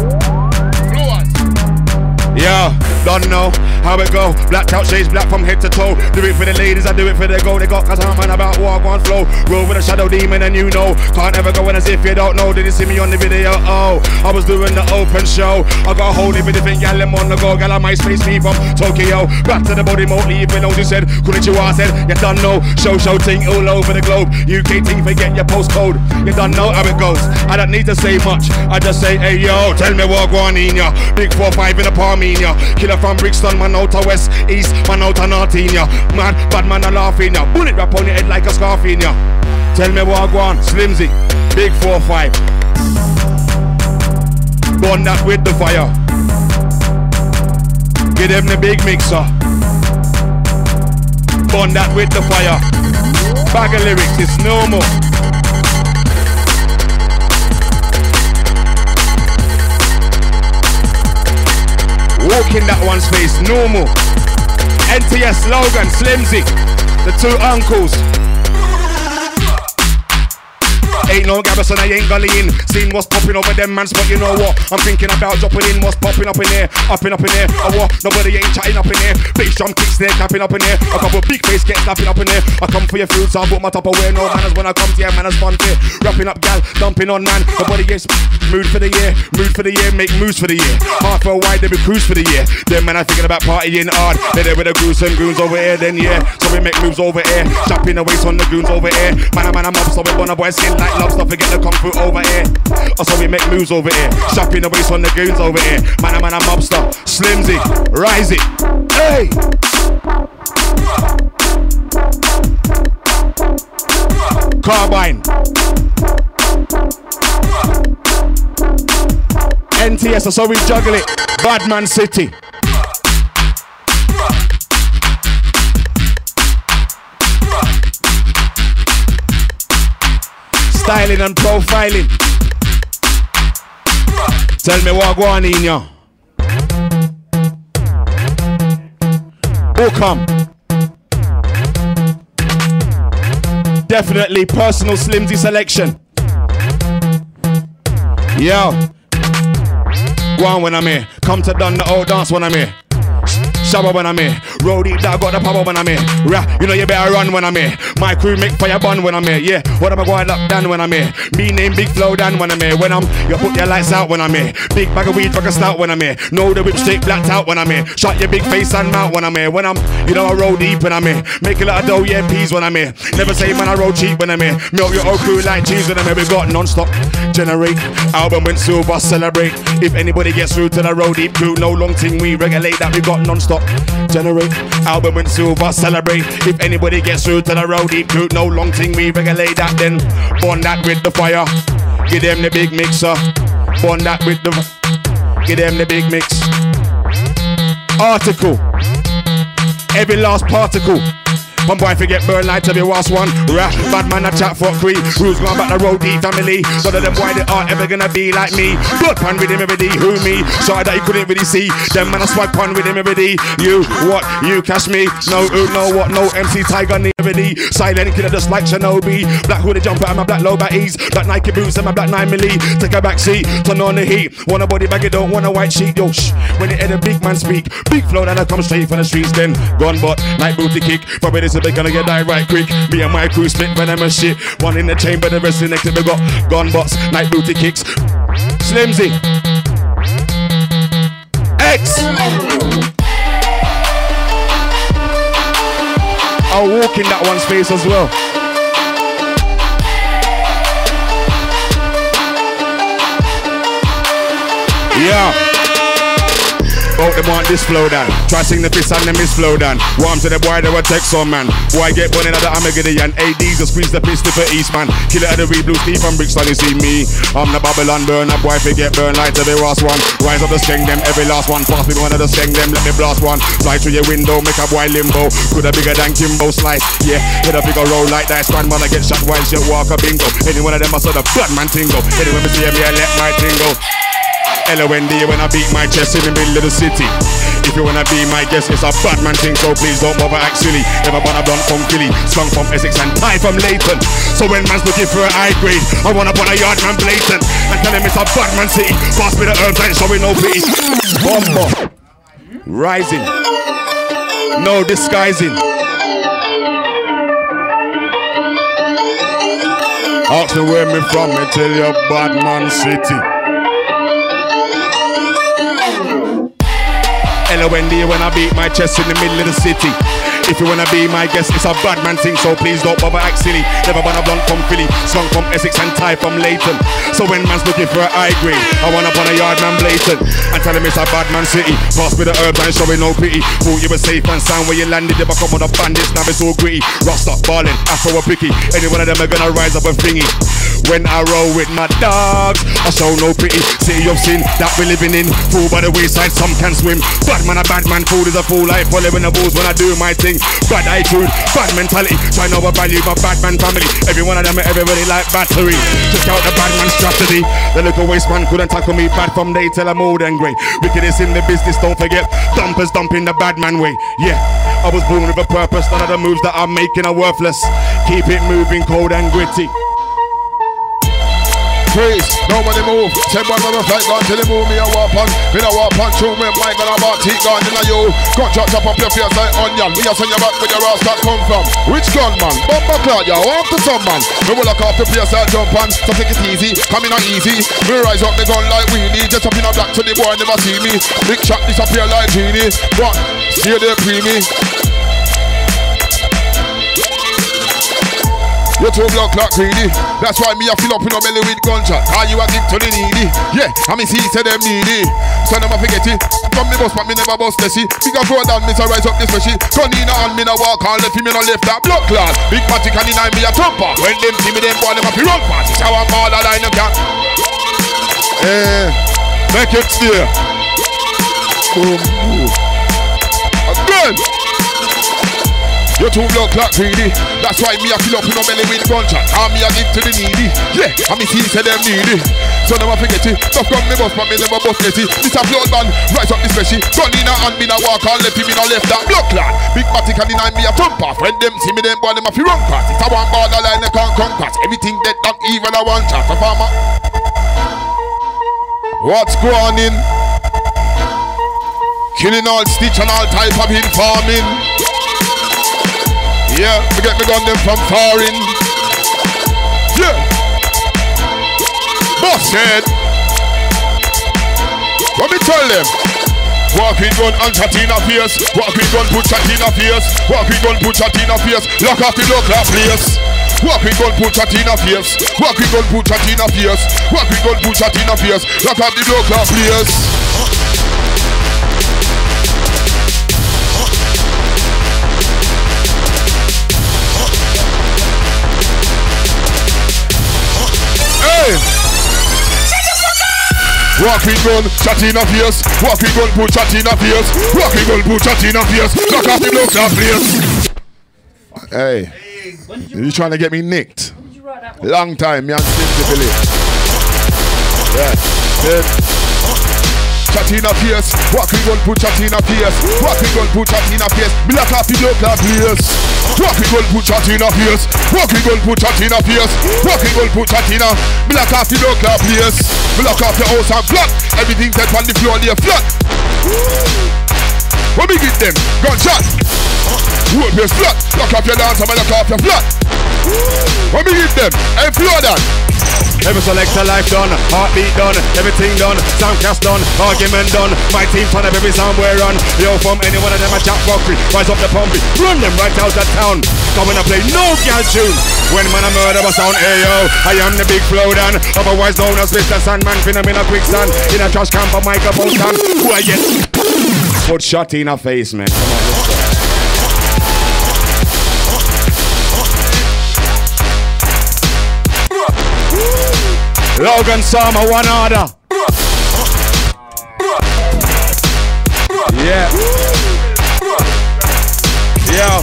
Speaker 2: Yeah, don't know how it go. Blacked out shades, black from head to toe. Do it for the ladies, I do it for the go. They got cause I'm man about walk on flow. Roll with a shadow demon and you know. Can't ever go in as if you don't know. Did you see me on the video? Oh, I was doing the open show. I got a whole heap of different gal them on the go. Gal on my space me from Tokyo. Back to the body mode, leaving those who said Konnichiwa said, you done know. Show ting all over the globe. UK ting forget your postcode. You done know how it goes. I don't need to say much. I just say, hey yo, tell me what going in ya. Big 4-5 in a palm. Killer from Brixton, man, no out of west, east, man out of north in ya. Man, bad man a laughing ya. Bullet wrap on your head like a scarf in ya. Tell me what I go on, Slimzee, big 4-5. Burn that with the fire. Give them the big mixer. Burn that with the fire. Bag of lyrics, it's no more. Walk in that one's face, no more. NTS, Logan, Slimzee, the two uncles. Ain't no Gabberson, I ain't gully in. Seen what's popping over them mans, but you know what? I'm thinking about dropping in what's popping up in here. Up in here, or what? Nobody ain't chatting up in here. Bass drum kick snare tapping up in here. A couple big face get snapping up in here. I come for your fruits, I put my top away. No manners when I come to your manners fun fit. Wrapping up gal, dumping on man. Nobody gets mood for the year. Mood for the year, make moves for the year. Half for a wide, they be cruise for the year. Them man, I'm thinking about partying hard. They're there with the gruesome goons over here, then yeah. So we make moves over here. Chopping the waist on the goons over here. Man, I'm up, so we want a boy skin like lobster, forget the kung fu over here. So we make moves over here. Shopping the waist on the goons over here. Man, I'm mobster. Slimzee, rise it. Hey! Carbine. NTS, so we juggle it. Badman City. Styling and profiling. Tell me what go on in ya. Who come? Definitely personal Slimzee selection. Yo. Go on when I'm here. Come to done the old dance when I'm here. Shabba when I'm here. Roadie that got the power when I'm here. You know you better run when I'm here. My crew make fire bun when I'm here. Yeah, what am I going up down when I'm here? Me name Big Flowdan when I'm here. When you put your lights out when I'm here. Big bag of weed, fucking stout when I'm here. Know the whip straight blacked out when I'm here. Shut your big face and mouth when I'm here. When you know I roll deep when I'm here. Make a lot of dough, yeah, peas when I'm here. Never say man I roll cheap when I'm here. Milk your old crew like cheese when I'm here. We got non-stop. Generate. Album went silver, celebrate. If anybody gets through to the road deep crew, no long thing we regulate that we got non-stop. Generate, album went silver, celebrate. If anybody gets through to the road deep crew, no long thing we regulate that then. Burn that with the fire. Give them the big mixer. Burn that with the. Give them the big mix. Article. Every last particle. One boy forget burn light to be last one. Bad man a chat for free. Rules going back the road deep family. None of them why they aren't ever gonna be like me. Blood pan with him every day. Who me? Sorry that you couldn't really see. Them man a swag pan with him every day. You what? You cash me? No who know what? No MC Tiger every day. Silent killer just like Shinobi. Black hoodie jumper and my black low batties. Black Nike boots and my black 9 milli. Take a back seat, turn on the heat. Want a body bag, you don't want a white sheet. Yo shh. When you hear the big man speak, big flow that I come straight from the streets. Then gun butt, night booty kick. Probably this they gonna get died right quick. Me and my crew spit venomous shit. One in the chamber, the rest in next to me got gun butts, night booty kicks. Slimzee X. I'll walk in that one's face as well. Yeah. Both them want this Flowdan. Try sing the piss and them miss Flowdan. Warm to the boy, they were text on man. Boy get born in the Armageddon. ADs will squeeze the pistol for East man. Kill it at the reed blue Steve from Brixton, you see me. I'm the Babylon burner. Boy forget burn light to the last one. Rise up the skeng them, every last one. Pass me one of the skeng them, let me blast one. Slide through your window, make a boy limbo. Coulda bigger than Kimbo slice. Yeah, hit a bigger roll like that. Grandmother get shot while she walk a bingo. Any one of them I saw the blood man tingle. Anyway me see me, I let my tingle. LOND when I beat my chest in the middle of the city. If you wanna be my guest, it's a bad man thing, so please don't bother act silly. Never bought a blunt from Philly, slung from Essex and tie from Leighton. So when man's looking for a high grade, I wanna put a yard man blatant and tell him it's a bad man city. Pass me the herbs and showing no pity. Bomber. Rising. No disguising. Ask me where me from, me tell you bad man city. LOND when I beat my chest in the middle of the city. If you wanna be my guest, it's a bad man thing, so please don't bother act silly. Never been a blunt from Philly, slung from Essex and Thai from Leighton. So when man's looking for a high grade, I want up on a yard man blatant and tell him it's a bad man city. Pass me the herbs and showing no pity. Thought you were safe and sound where you landed. If I come on the bandits, now it's all gritty. Rasta, ballin', afro or picky. Any one of them are gonna rise up and thingy. When I roll with my dogs, I show no pity. City of sin that we're living in. Fool by the wayside, some can swim. Bad man, a bad man, fool is a fool. I following the rules when I do my thing. Bad attitude, bad mentality. Try to overvalue my bad man family. Every one of them, everybody like battery. Just out the bad man strategy. The little waste man couldn't tackle me. Bad from day till I'm old and grey. Wickedness in the business, don't forget. Dumpers dumping the bad man way. Yeah, I was born with a purpose. None of the moves that I'm making are worthless. Keep it moving, cold and gritty.
Speaker 1: Freeze, nobody move. Say one mother flight gone till they move me a walk on. Me a walk on, show me mic and a bar teeth gone in a you. Gunshot chop up your face like onion. Me a send you back where your ass that come from. Which gunman? Bumper cloud, you walk to some man. Me will lock off the place I jump on. So take it easy, coming on easy. Me rise up the gun like weenie. Just up in a black so the boy never see me. Big shot disappear like genie. What? Stay there preemie. You're too blood clock greedy. That's why me a fill up in a belly with gunshot. Are you a dick to the needy? Yeah, I mean see say them needy. So never forget it. From me bust but me never bust Lessie. Big a go down, me so rise up this special. Gun in a hand, me no walk on left, me no left that blood clot. Big matic and in me a thumper. When them see me, them boy them a fi run fast. It's how I'm all a line of cat. Make it steer. Boom, boom. Again. You're too blood clot greedy. That's why me a fill up in a belly with gunshot. And me a give to the needy. Yeah, and me see say them needy. So never forget it. Tough gun me bust but me never bust it. This a blood band, rise up this special. Gun in a hand, me no walk on left, me no left that blood clot. Big matic and in me a thump off. When them see me, them boy them a fi run past. It's a one borderline they can't come past. Everything dead not even a one shot. A farmer. What's going on? Killing all stitch and all type of informing. Yeah, we get me gun them from foreign. Yeah. Boss head. What me tell them? Walk with gun and chat in a face. Walk with gun, put chat in a face. Walk with gun, put chat in a face. Lock off the local place. Walk with gun, put chat in a face. Walk with gun, put chat in a face. Walk with gun, put chat in a face. Lock off the local place. Walk with gun, chat in a face. Walk with gun, put chat in a face. Walk with gun, put chat in a face. Lock off the block of place. Hey, you trying to get me nicked?
Speaker 4: When did you write that one?
Speaker 1: Long time, me and Slimzee Billy. Yeah, good. Chat in a face. Walk with gun, put chat in a face. Walk with gun, put chat in a face. Me lock off the block of place. Walk with gun, put chat in a face. Walk with gun, put chat in a face. Walk with gun, put chat in a. Me lock off the block of place. Me lock off the house and flat. Everything set on the floor, lay flat. When we get them, gunshot. Road place flat. Lock off your dance and lock off your flat. When we get them, hey Flowdan.
Speaker 2: Every selector life done, heartbeat done, everything done, soundcast done, argument done. My team turn up every sound we're on. Yo, from any one of them a chat fuckery. Rise up the pumpy, run them right out of town. Coming to play no girl tune. When man a murder a sound, hey yo, I am the big Flowdan, otherwise known as Mr. Sandman. Fin in a quicksand, in a trash camp a microphone stand. Who I get? Put shot in a face, man. Come on, let's go. Logan Sama, one order. Yeah. Yo.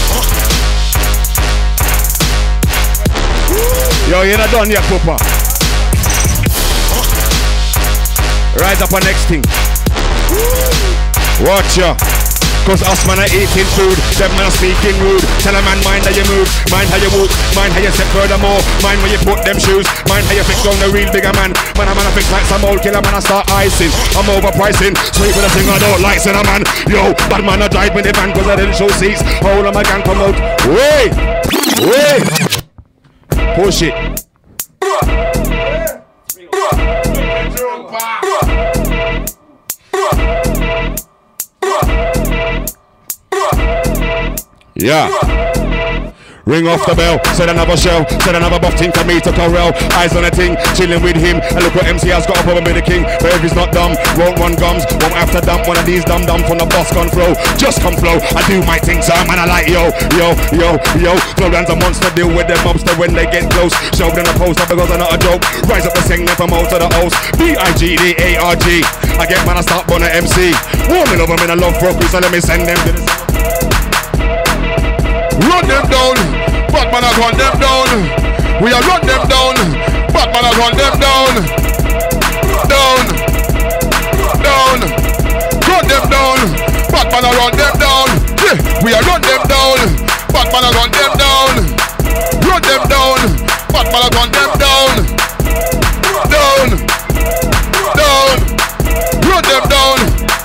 Speaker 2: Yo, you're not done yet, Poopa. Rise up on next thing. Watch ya. Cause us man are eating food, them man are speaking rude. Tell a man mind how you move, mind how you walk, mind how you step furthermore, mind where you put them shoes, mind how you fix on the real bigger man. Man a fix like some old killer, man I start icing. I'm overpricing, sweet with a thing I don't like, said a man. Yo, bad man I died with the van cause I didn't show seats. Whole of my gang promote. Wait, wait, push it. Yeah. Ring off the bell, said another shell, said another buff thing can meet a corral. Eyes on a thing, chilling with him. And look what MC has got a problem with the king. But if he's not dumb, won't run gums, won't have to dump one of these dumb from the boss can flow. Just come flow, I do my thing, sir, man, I like yo. Flowdan's a monster, deal with them mobster when they get close. Show them a poster because I'm not a joke. Rise up the sing from out to the host. B-I-G-D-A-R-G. I get man, I start on the MC. Warming up them in a love broker, so let me send them to the...
Speaker 1: Run them down, Batman has run them down. We are run them down, Batman has run them down. Down. Run them down, Batman has run them down. Yeah, we are run them down, Batman has run them down. Run them down, Batman has run them down. Down. Run them down.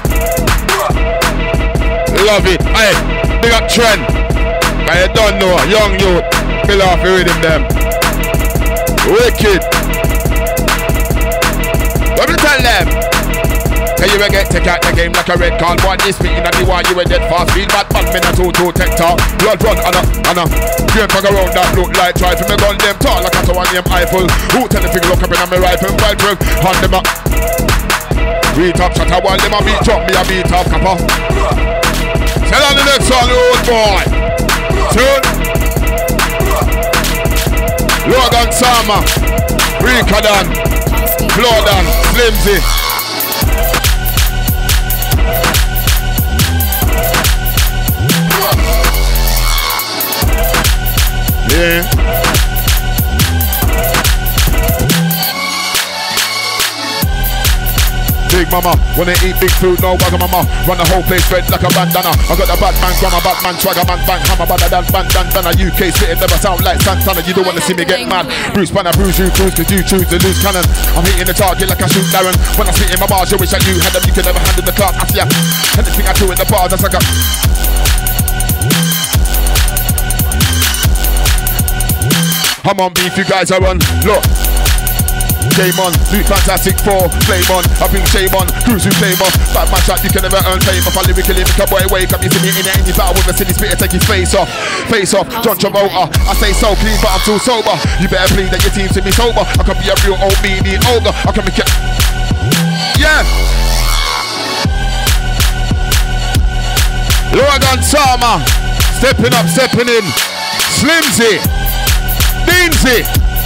Speaker 1: Love it. Hey, big up Trent. I don't know, young youth, fill off the rhythm them. Wicked. Let me tell them. Hey, you will get take out the game like a red card. Boy, this speaking at the one you will dead fast. Feel bad, man, a 2-2 tech talk. Blood run, Anna. Game fuck around that look like try to me gun them tall like a one name Eiffel. Who tell the figure look up in my rifle? Wild drug, hand them up. Beat up, shut up while them a beat drop me a beat up, kappa. Tell on the next one, old boy. Tune. Logan Sama, Riko Flowdan, Slimzee. Yeah. Big mama, wanna eat big food, no wagamama. Run the whole place red like a bandana. I got the Batman, grammar, Batman, swagger man, bang, hammer, badder than bandana. UK spitting never sound like Santana. You don't wanna see me get mad. Bruce Banner, Bruce, you cruise, cause you choose the loose cannon. I'm hitting the target like I shoot Darren. When I spit in my bars, you wish that you had them. You could never handle the clock. I see ya. Anything I do in the bars, that's like a... I'm on beef, you guys are on. Look. Game on, do fantastic 4, flame on, I bring shame on, cruise who flame off. Bad man shot, you can never earn fame. If I lyrically make a boy wake up, you see me in any battle with a city spitter, take his face off. John Travolta, I say so clean but I'm too sober. You better plead that your team see me sober. I can be a real old meanie ogre, I can make it. Yeah. Logan Sama, stepping up, stepping in. Slimzee, Beansy.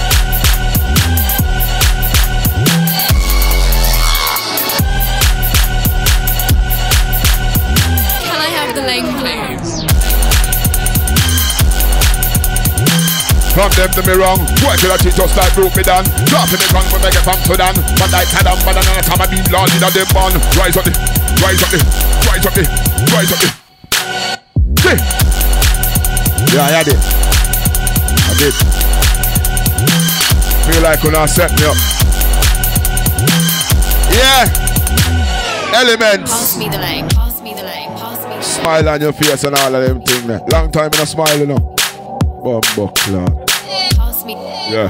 Speaker 1: From them to me wrong, why could I teach just like broke me down? Dropping the gun when I get from Sudan. But like Saddam, but another time I be Lord in a them bun. Rise up the. Yeah, I had it. I did. Feel like when I set me up. Yeah. Elements.
Speaker 4: Pass me the leg.
Speaker 1: Smile on your face and all of them things. Long time in a smile, you know. Bumbo clock. Yeah.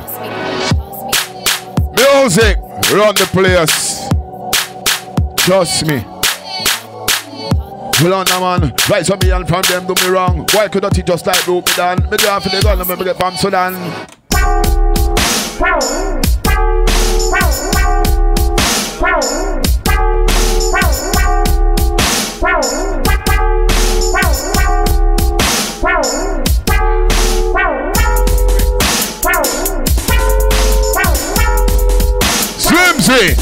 Speaker 1: Music, run the place. Trust me. Hold on, man. Right, so me and from them do me wrong. Why could I teach just like Ruby Dan? Me do for the gun and me get from Sudan. Slimzee.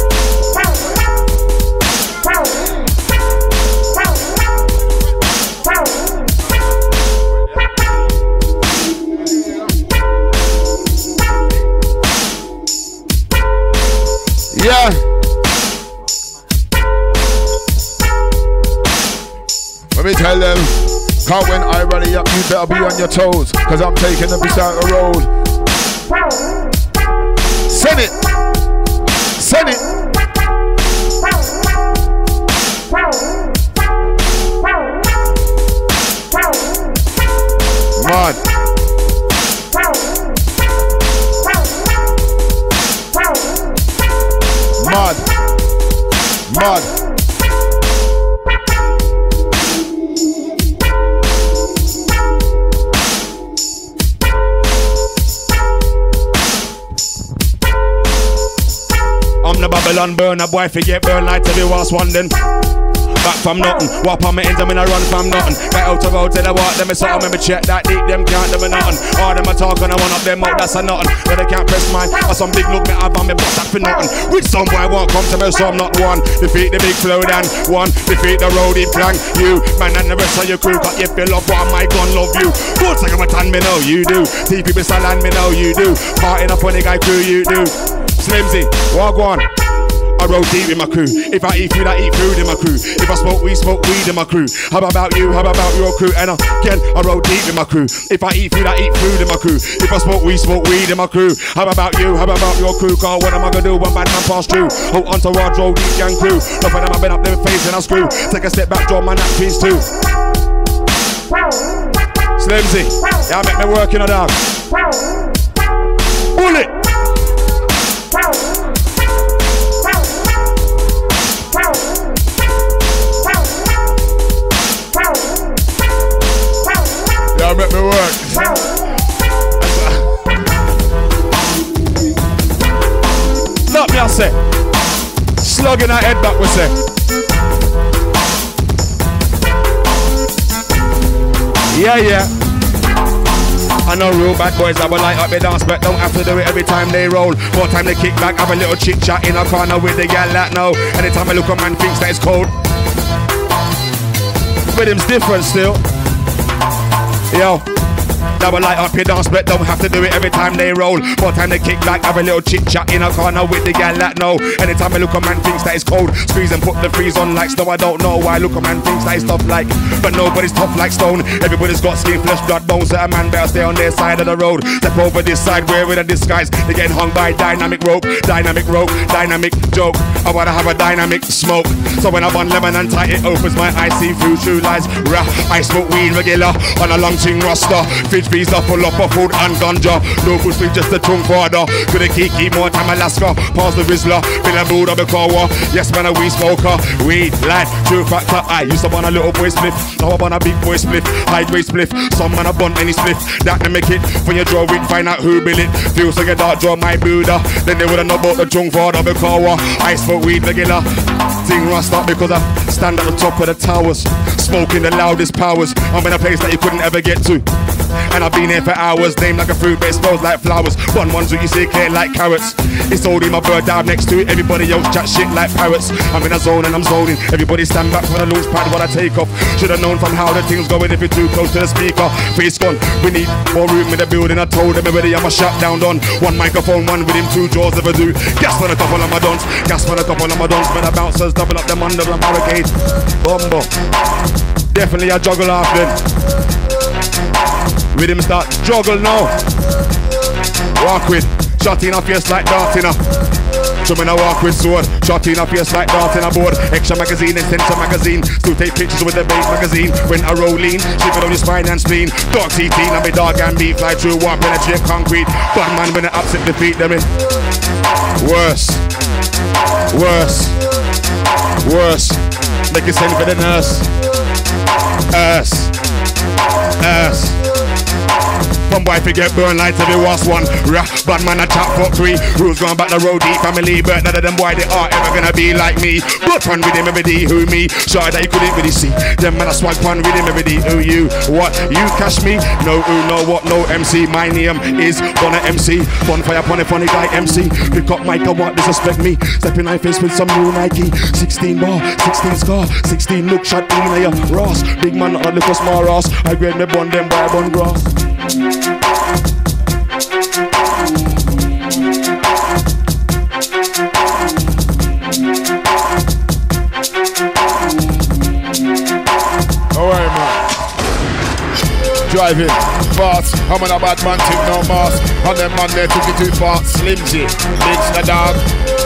Speaker 1: Yeah. Let me tell them, cause when I rally up, you better be on your toes, cause I'm taking the piece out the road. Send it. Send it. Mad. Mad.
Speaker 2: Babylon burn, a boy forget burn like every was one then. Back from nothing, walk on my ends, I'm in a run from nothing. Get out of road till I walk them, so I'm in check that deep, them can't do me nothing. All them a talk and I want up them out, that's a nothing. But they can't press mine, or some big look me have on me bust that for nothing. With some boy won't come to me, so I'm not one. Defeat the big Flowdan, one. Defeat the roadie clan, you. Man and the rest of your crew, but if you love one, my gun love you. Good second my tan, me know you do. TPB Salan, me know you do. Parting up on the guy crew, you do. Slimzee, walk on. I roll deep in my crew. If I eat food, I eat food in my crew. If I smoke weed in my crew. How about you? How about your crew? And again, I roll deep in my crew. If I eat food, I eat food in my crew. If I smoke weed in my crew. How about you? How about your crew? Cause what am I gonna do? One bad man pass through. Oh, entourage, roll deep gang crew. Enough of them I've been up them face and I screw. Take a step back, draw my napkins too. Slimzee, y'all make me work in a dog. Bullet. Y'all make me work. Not me, I say. Slugging our head back, we say. Yeah. I know real bad boys that will light up their dance, but don't have to do it every time they roll. More time they kick back, have a little chit chat in a corner with the gal that know. Anytime I look a man thinks that it's cold. Rhythm's different still. Yo, that will light up your dance, but don't have to do it every time they roll. More time they kick back, have a little chit chat in a corner with the gal that know. Anytime I look a man thinks that it's cold. Squeeze and put the freeze on like snow. I don't know why look a man thinks that it's tough like, but nobody's tough like stone. Everybody's got skin, flesh, blood, bones. So a man better stay on their side of the road. Step over this side, wearing a disguise. They're getting hung by dynamic rope, dynamic joke. I wanna have a dynamic smoke. So when I bun lemon and tight, it opens my eyes, see through true lies. I smoke weed regular on a long ting roster. Fridge freezer full up of food and ganja. No good sleep, just a tongue father. Could a kiki more time Alaska. Pause the Rizzler, been a mood of a car war. Yes man, a weed smoker. Weed, lad, true factor. I used to want a little boy spliff. Now I want a big boy spliff. High grade spliff. Some man a bun any spliff. That they make it. When you draw it, find out who built it. Feels like a dark draw my Buddha. Then they wouldn't know about the tongue father of a car war. I smoke weed regular. Ting rasta because I stand at the top of the towers. Smoking the loudest powers. I'm in a place that you couldn't ever get to. And I've been here for hours, named like a fruit, but it smells like flowers. One ones who you see clear like carrots. It's only my bird down next to it. Everybody else chat shit like parrots. I'm in a zone and I'm zoning. Everybody stand back for the launch pad while I take off. Should've known from how the thing's going if you're too close to the speaker. Face gone, we need more room in the building. I told them already I'm a shutdown done. One microphone, one with him, two jaws never do. Gas for a couple of my dons, gas for a couple of my dons. When the bouncers double up them under the barricade. Bumbo, definitely a juggle after. Rhythm start juggle now. Walk with, shot in a face like dart in a. So when I walk with sword, shot in a face like dart in a board. Extra magazine, extension magazine. Still take pictures with the bait magazine. When I roll in, shiver on your spine and spleen. Dog CT, I'm a dog and beef. Fly through war, penetrate concrete. Bad man when I upset defeat them in. Worse. Make it send for the nurse. Some boy forget burn lights every was one. Bad man a chat for three. Rules going back the road deep family, but none of them boy they are ever gonna be like me. But fun with him every day, who me? Sure that you couldn't really see. Them man a swag fun with him every day, who you? What? You cash me? No, who, no, what, no MC. My name is Bonner MC. Bonfire upon a funny guy MC. Pick up mic, I want disrespect me. Stepping my face with some new Nike. 16 bar, 16 scar, 16 look shot in a Ross. Big man, a little small Ross. I grade me bun them by bun grass.
Speaker 1: Alright man. Driving fast, I'm on a bad man thing, no mask. On them man there took it too far. Slimzee, mix the dog.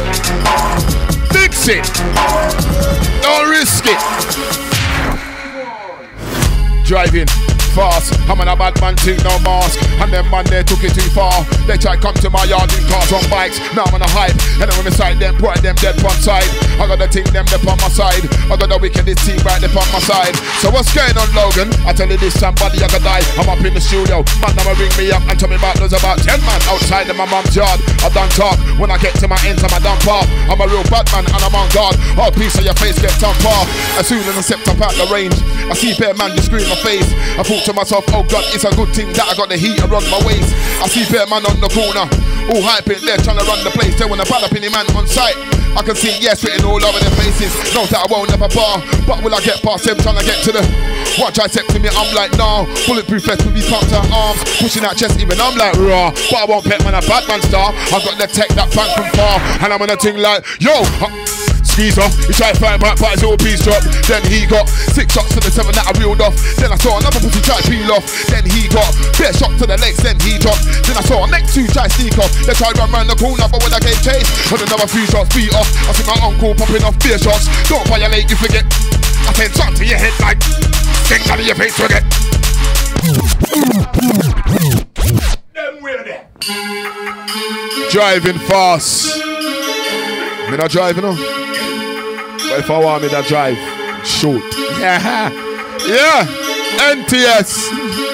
Speaker 1: Fix it. Don't risk it. Driving fast. I'm on a bad man thing, no mask. And them man, they took it too far. They try come to my yard in cars on bikes. Now I'm on a hype. And then when we side them, boy, them dead one side. I got the thing, them up on my side. I got the wickedest team right up on my side. So what's going on, Logan? I tell you this, somebody I could die. I'm up in the studio. Man, I'ma ring me up and tell me about there's about 10 man outside in my mum's yard. I done talk. When I get to my ends, I'm a done path. I'm a real bad man and I'm on guard. All piece of your face gets on par. As soon as I step up out the range, I see bare man just scream my face. I thought to myself, oh God, it's a good thing that I got the heat around my waist. I see bare man on the corner, all hype it there, trying to run the place. They wanna ball up any man on sight. I can see yes written all over their faces. Know that I won't never bar, but will I get past them trying to get to the watch I step to me, I'm like, nah. Bulletproof vest with these pumps out arms, pushing that chest even I'm like, raw. But I won't pet when a bad man star. I've got the tech that bang from far, and I'm on a thing like, yo. Skeezer, he tried to find back, but his little piece drop. Then he got 6 shots to the 7 that I reeled off. Then I saw another pussy try to peel off. Then he got bare shot to the legs, then he dropped. Then I saw a next 2 try to sneak off. They tried to run round the corner, but when I gave chase, got another few shots beat off. I see my uncle popping off beer shots. Don't violate, you forget. I said shot to your head like stink out of your face, forget. Driving fast. Me not driving no. But if I want me to drive, shoot. Yeah. Yeah. NTS.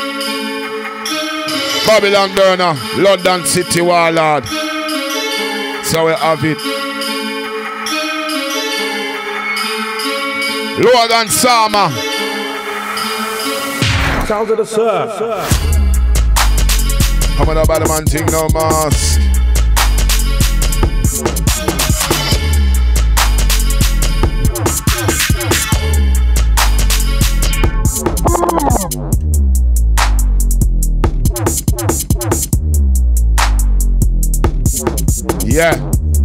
Speaker 1: Babylon Burner. London City Warlord. So we have it. Logan Sama.
Speaker 2: Sounds of the surf.
Speaker 1: I'm on a bad man thing, no mask. Yeah.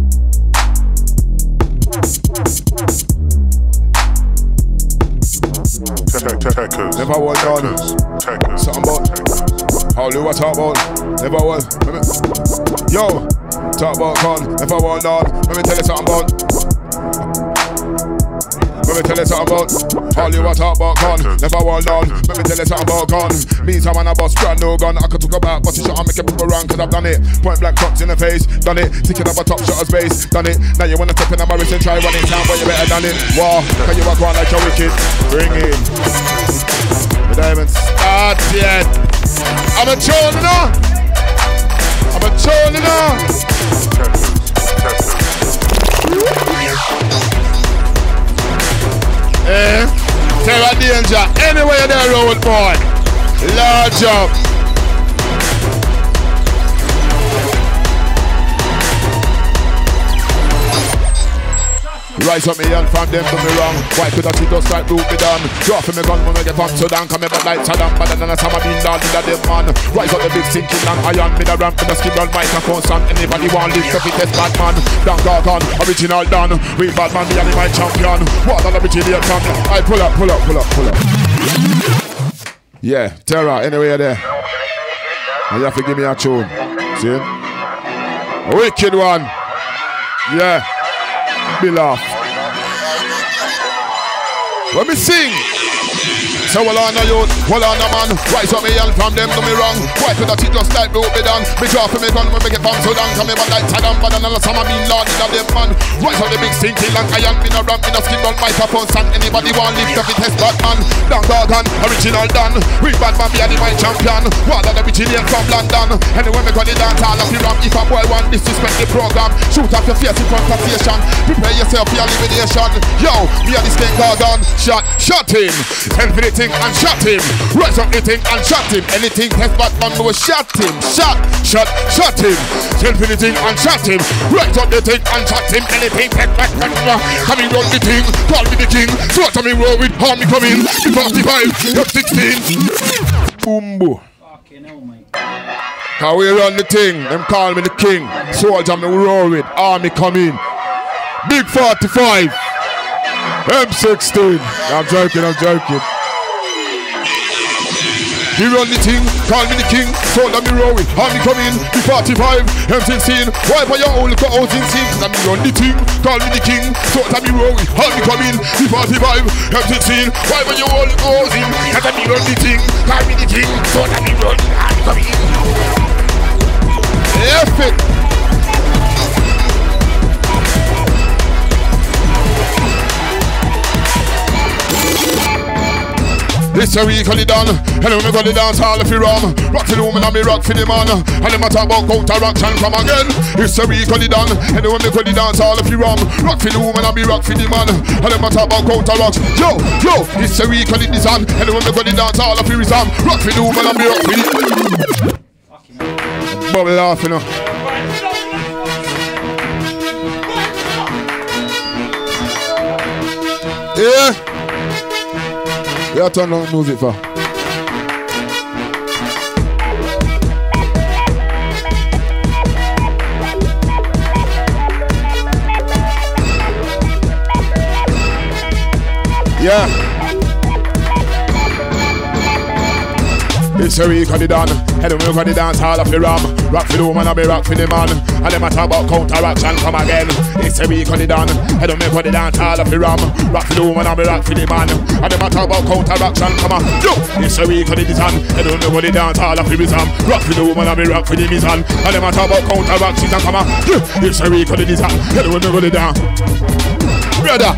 Speaker 1: Never was done. Something about how do I talk about? Never was. Yo, talk about con. Never was done. Let me tell you something about. Let me tell you something about all you want talk about gun. Never was done. Let me tell you something about gun. Means I'm on a bus, brand new gun. I could talk about bust a shot and make people run, cause I've done it. Point blank shots in the face, done it. Ticking up a top shot of space, done it. Now you wanna step in a Morris and try running town, but you better done it. War, cause you walk on like you're wicked. Bring in the diamonds. Start yet. I'm a troll, you know. I'm a troll, you know. Terror danger. Anywhere there, road boy. Large up. Rise up me and from them do me wrong. Why could I see just like root me down? Drop for me gun when I get from Sudan. Come me back like Saddam, but then I'm a bean down in the dead man. Rise up the big sinking and iron. Me the ramp, me the skin on microphone sound. Anybody want lift the fittest bad man? Down Gargan, original done. We bad man, me and my champion. What an original champion. I pull up. Yeah, Terror, anyway there. You have to give me a tune. See? A wicked one. Yeah. Be laugh. Let me sing. So well on a youth, well on a man. Rise up me and from them do me wrong. Why could I see just like root me down? Me draw for me gun when me get from Sudan. Come me back like Saddam, but then I'm a bean lord in a dead man. Rise up the big stinky long iron. Me no ramp, me no skin on microphone sound. Anybody want lift up the test bad man? Down Gargan, original done. We bad man, me and the my champion. What are the Brazilian from London? Anyway me got the dance all of the ramp. If a boy want disrespect the program, shoot up your face in front of station. Prepare yourself for your elimination. Yo, me and the skin Gargan. Shot him. Send for the thing and shot him. Rise up the thing and shot him. Anything test Batman will shot him. Shot him. Send for the thing and shot him. Rise up the thing and shot him. Anything test Batman coming round the thing. Call me the king. So to me roll with army coming. 45, you're 16. Boom. How we run the thing. Them call me the king. Soldier me roll with army coming. Big 45. M16. I'm joking. He run the thing, call me the king. So that me roll it, how me come in. The 45, MCs scene. Why for your own little housing scene? Cause I me run the thing, call me the king. So that me roll it, how me come in. The 45, MCs scene. Why for your own little housing? Cause I me run the thing, call me the king. So that me run, how me come in. Epic. This a week on the done, and when we go the dance all if you rum. Rock for the woman and me rock for the man. And them a talk about counteraction come again. This a week on the done, and when we go the dance all if you rum. Rock for the woman and me rock for the man. And them a talk about counteraction. Yo, this a week on the design, and when we go the dance all if you rum. Rock for the woman and me rock for the. Bubble laugh, you know. Yeah. Yeah, turn on music for. Yeah. It's a week on the done. Head on the dance hall of the ram. Rock for the woman and me rock for the man. And them a talk about counteraction come again. It's a week on the done. Head on the dance hall of the ram. Rock for the woman and me rock for the man. And them a talk about counteraction come on. Yo, it's a week on the design. Head on the dance hall of the ram. Rock for the woman and me rock for the man. And them a talk about counteraction come on. Yo, it's a week on the design. Head on the dance. Brother.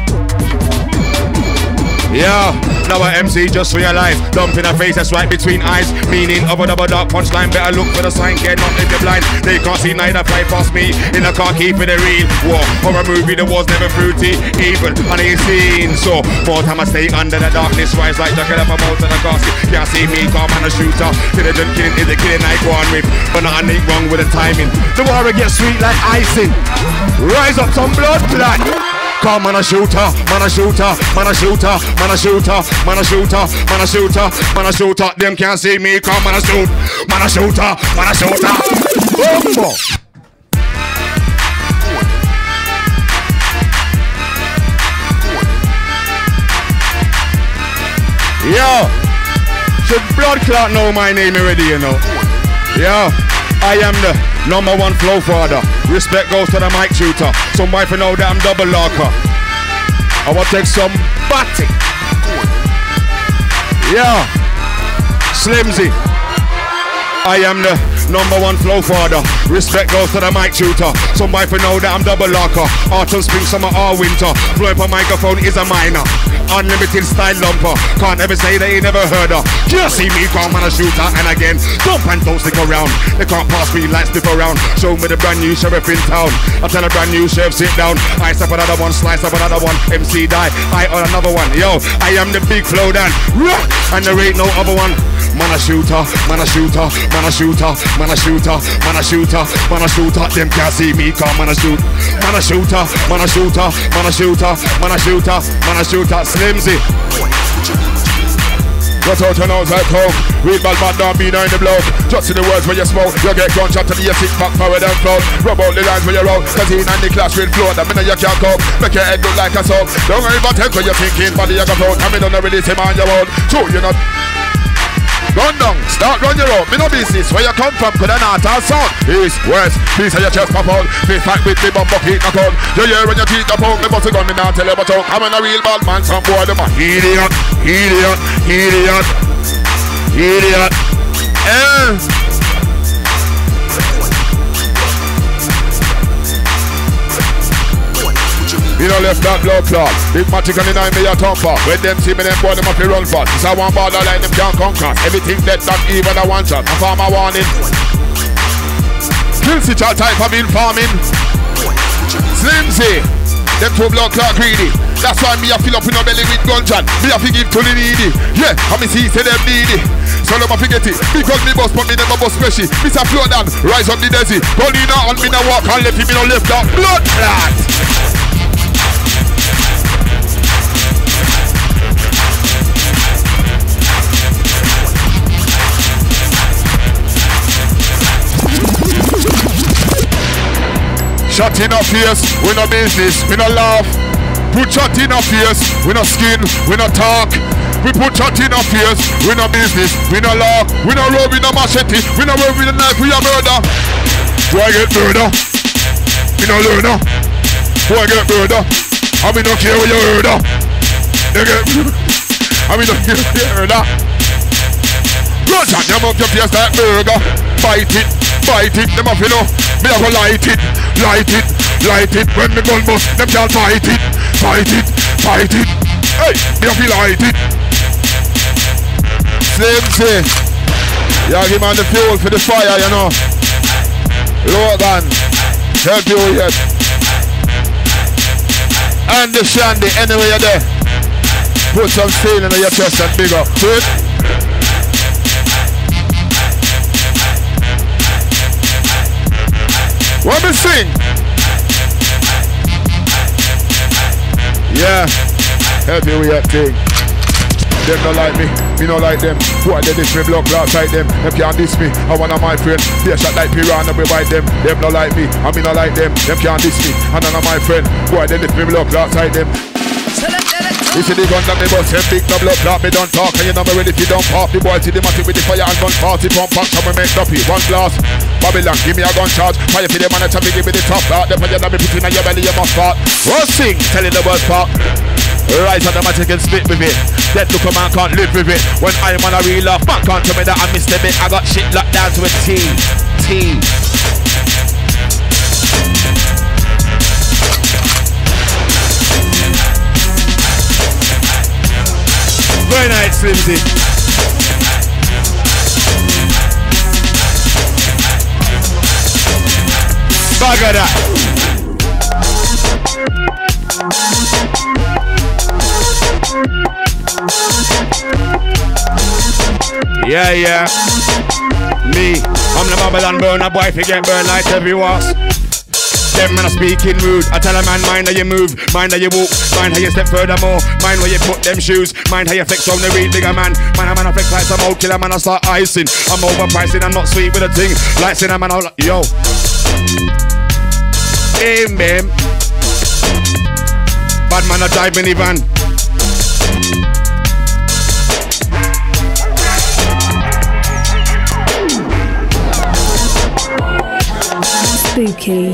Speaker 2: Yeah, now a MC just realized. Dump in the face, that's right between eyes. Meaning of a double dark punchline. Better look for the sign, get not in the blind. They can't see neither fly past me. In the car, keeping it real. War, horror movie that was never fruity. Even on the scene. So, more time I stay under the darkness. Rise like the killer from out of the casket. Can't see me, calm and a shooter. Diligent killing is the killing I go on with. But nothing ain't wrong with the timing. The water gets sweet like icing. Rise up some blood clot. Come on a shooter, man a shooter, man a shooter, man a shooter, man a shooter, man a shooter, man a shooter. Them can't see me, come on a shoot, man a shooter, man a shooter. Bumbo. Yo, should blood clot know my name already, you know? Yo, I am the #1 flow father. Respect goes to the mic tutor. Some wife know that I'm double locker. I want to take some batting. Yeah, Slimzee. I am the #1 flow father. Respect goes to the mic tutor. Some wife know that I'm double locker. Autumn, spring, summer, or winter. Blowing up a microphone is a minor. Unlimited style lumper. Can't ever say they ain't never heard of. Just see me come on a shooter. And again, don't and don't stick around. They can't pass me like stiff around. Show me the brand new sheriff in town. I tell a brand new sheriff sit down. I step another one, slice up another one. MC die, I on another one. Yo, I am the big Flowdan. And there ain't no other one. Man a shooter, man a shooter, man a shooter, man a shooter, man a shooter, man a shooter. Them can't see me come man a shoot. Man a shooter, man a shooter, man a shooter, man a shooter, man a shooter. Slimzee. Got out and out like coke. Read bad man down behind the bloke. Just in the words when you smoke. You get gunshot to the 6 back forward and float. Rub out the lines when you're out. Cause in and the clash with flow. That mean you can't cope. Make your head look like a soap. Don't worry about it when you're thinking. Body you got out. I mean don't release him on your own. So you're not. Run down, start run your own. Me no business where you come from, could I not have sound. East, west, piece of your chest pop out. Fist fight with me bumbo keep knock out. You hear when you teeth up out. Me bust a gun, me not tell you about out. I'm in a real bad man, some boy them a idiot, idiot, idiot, idiot. You know left that blood clot. Big magic and deny me a thumper. When them see me them boy them up to run fast. This a one border line them can't conquer. Everything dead not even a one shot. A farmer warning. Kill switch all type of informing. Slimzee. Them two blood clot greedy. That's why me a fill up in a belly with gunshot. Me a fi give to the needy. Yeah, and me see say them needy. So them a forget it. Because me boss but me never boss special. Mr. Flowdan, rise up the desi. Paulina on me no walk and left him me no left that blood clot. Shot in our face, we no business, we no laugh. Put shot in our face, we no skin, we no talk.
Speaker 1: We put chat in our fears. We no business, we no law, we no road, we no machete, we no work with the knife, we a murder. Boy get murder, we no learner. Boy get murder, and we no care what you heard. They get, and we no care what you heard. Run shot, you up your face like burger. Fight it, them up you know. Me a go light it. When me gun bust, them can't fight it. Hey, me a feel light it. Slimzee, yeah, give man the fuel for the fire, you know. Logan, help you yet. And the shandy, anyway you're there. Put some steel in your chest and big up. See it? What me sing? Yeah, help you with that thing. Them don't like me don't like them. Who are they diss me, block outside them. Them can't diss me, I one of my friends. They shot like piranha, we bite them. Them don't like me, I me not like them. Them can't diss me, and none of my friends. Who are they diss me, block outside them. You see the gun that me bust, them big no blood clot, me don't talk. And you know me ready if you don't pop. The boy see the matic with the fire and gun party. Pump back, so me make duppy. One glass, Babylon, give me a gun charge. Fire for the man and give me the top part. The fire that me put in your belly, you must part. One sing, tell it the worst part. Rise on the matic and spit with it. That look a man can't live with it. When I'm on a real off, man can't tell me that I missed a bit. I got shit locked down to a T. Very nice, Slimzee. Bugger that. Yeah. Me, I'm the Babylon burner boy, if you get burned like every was. Them man are speaking rude. I tell a man, mind how you move, mind how you walk, mind how you step furthermore, mind where you put them shoes, mind how you flex on the real bigger man. Man, I flex like some old killer, man, I start icing. I'm overpricing, I'm not sweet with a thing. Like saying, man, I'll yo. Hey, man. Bad man, I drive minivan.
Speaker 4: Spooky.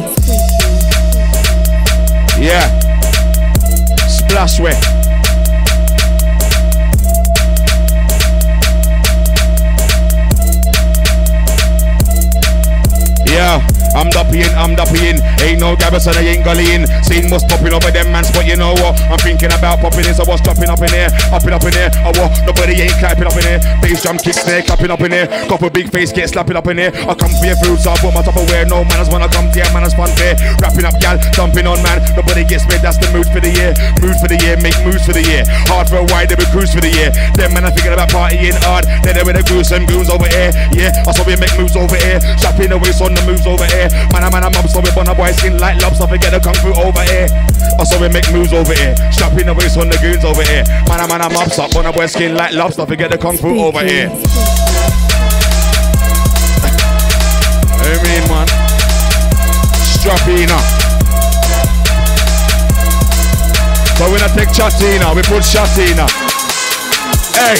Speaker 1: Yeah. Splash wet. Yeah. I'm duppy in. Ain't no gabbers and I ain't gullying. Scene must popping over them mans, but you know what? I'm thinking about popping in, so what's dropping up in here? Up in here. Oh what? Nobody ain't clapping up in here. Bass drum kick snare clapping up in here. Couple big face get slapping up in here. I come for your food, so I put my top aware. No manners wanna come to your manners fun fair. Wrapping up gal, dumping on man. Nobody gets paid, that's the mood for the year. Mood for the year, make moves for the year. Hard for a while, they be cruise for the year. Them man are thinking about partying hard. Then they with the gruesome goons over here. Yeah, I saw we make moves over here. Shopping away on the moves over here. Man, I'm up, so we burn a boy skin like lobster. Forget the kung fu over here. I saw we make moves over here. Strapping the waist on the goons over here. Man, I'm up, so burn a boy skin like lobster. Forget the kung fu over here. I mean, man. Strappina. So we not take chatina, we put shatina. Hey.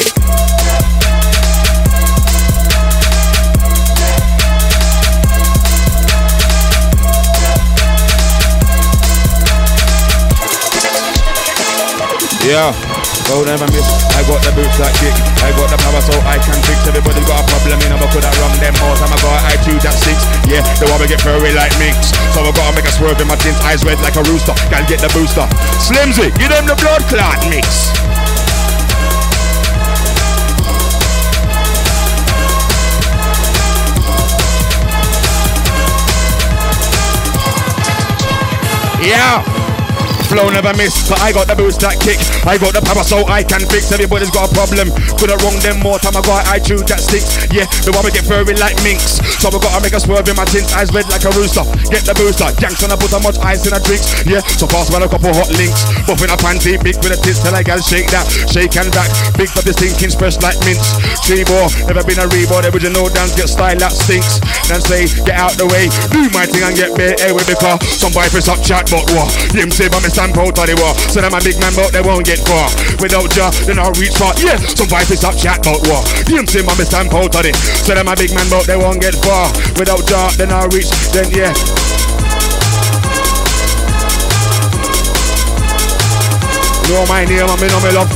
Speaker 1: Yeah, don't ever miss. I got the boots that kick. I got the power so I can fix. Everybody's got a problem, you know, I could have run them more time. I got IQ that 6. Yeah, they want me get furry like mix. So I gotta make a swerve in my tins, eyes red like a rooster. Gotta get the booster. Slimzee, give them the blood clot mix. Yeah. Flow never miss, so I got the boost that kick. I got the power so I can fix. Everybody's got a problem. Could've wrong them more time. I got IQ that sticks. Yeah, the one we get furry like minks. So we gotta make a swerve in my tints, eyes red like a rooster. Get the booster, Janks when I put so much ice in a drinks. Yeah, so fast man a couple hot links. Buff in a panty, big with a tits till I can shake that. Shake and back, big for the stinking fresh like mints. Tree-bore, never been a reboard. The original dance get style that stinks. Then say, get out the way, do my thing and get bare airway because some boy press up chat, but what? Him say, but me stand
Speaker 2: stamp out of the war. So them a big man but they won't get far. Without Jah, then I'll reach far. Yeah, some vipers up chat about war. DMC man, me stamp out of it. So them a big man but they won't get far. Without Jah, then I'll reach, then yeah. You know my name and me know me love.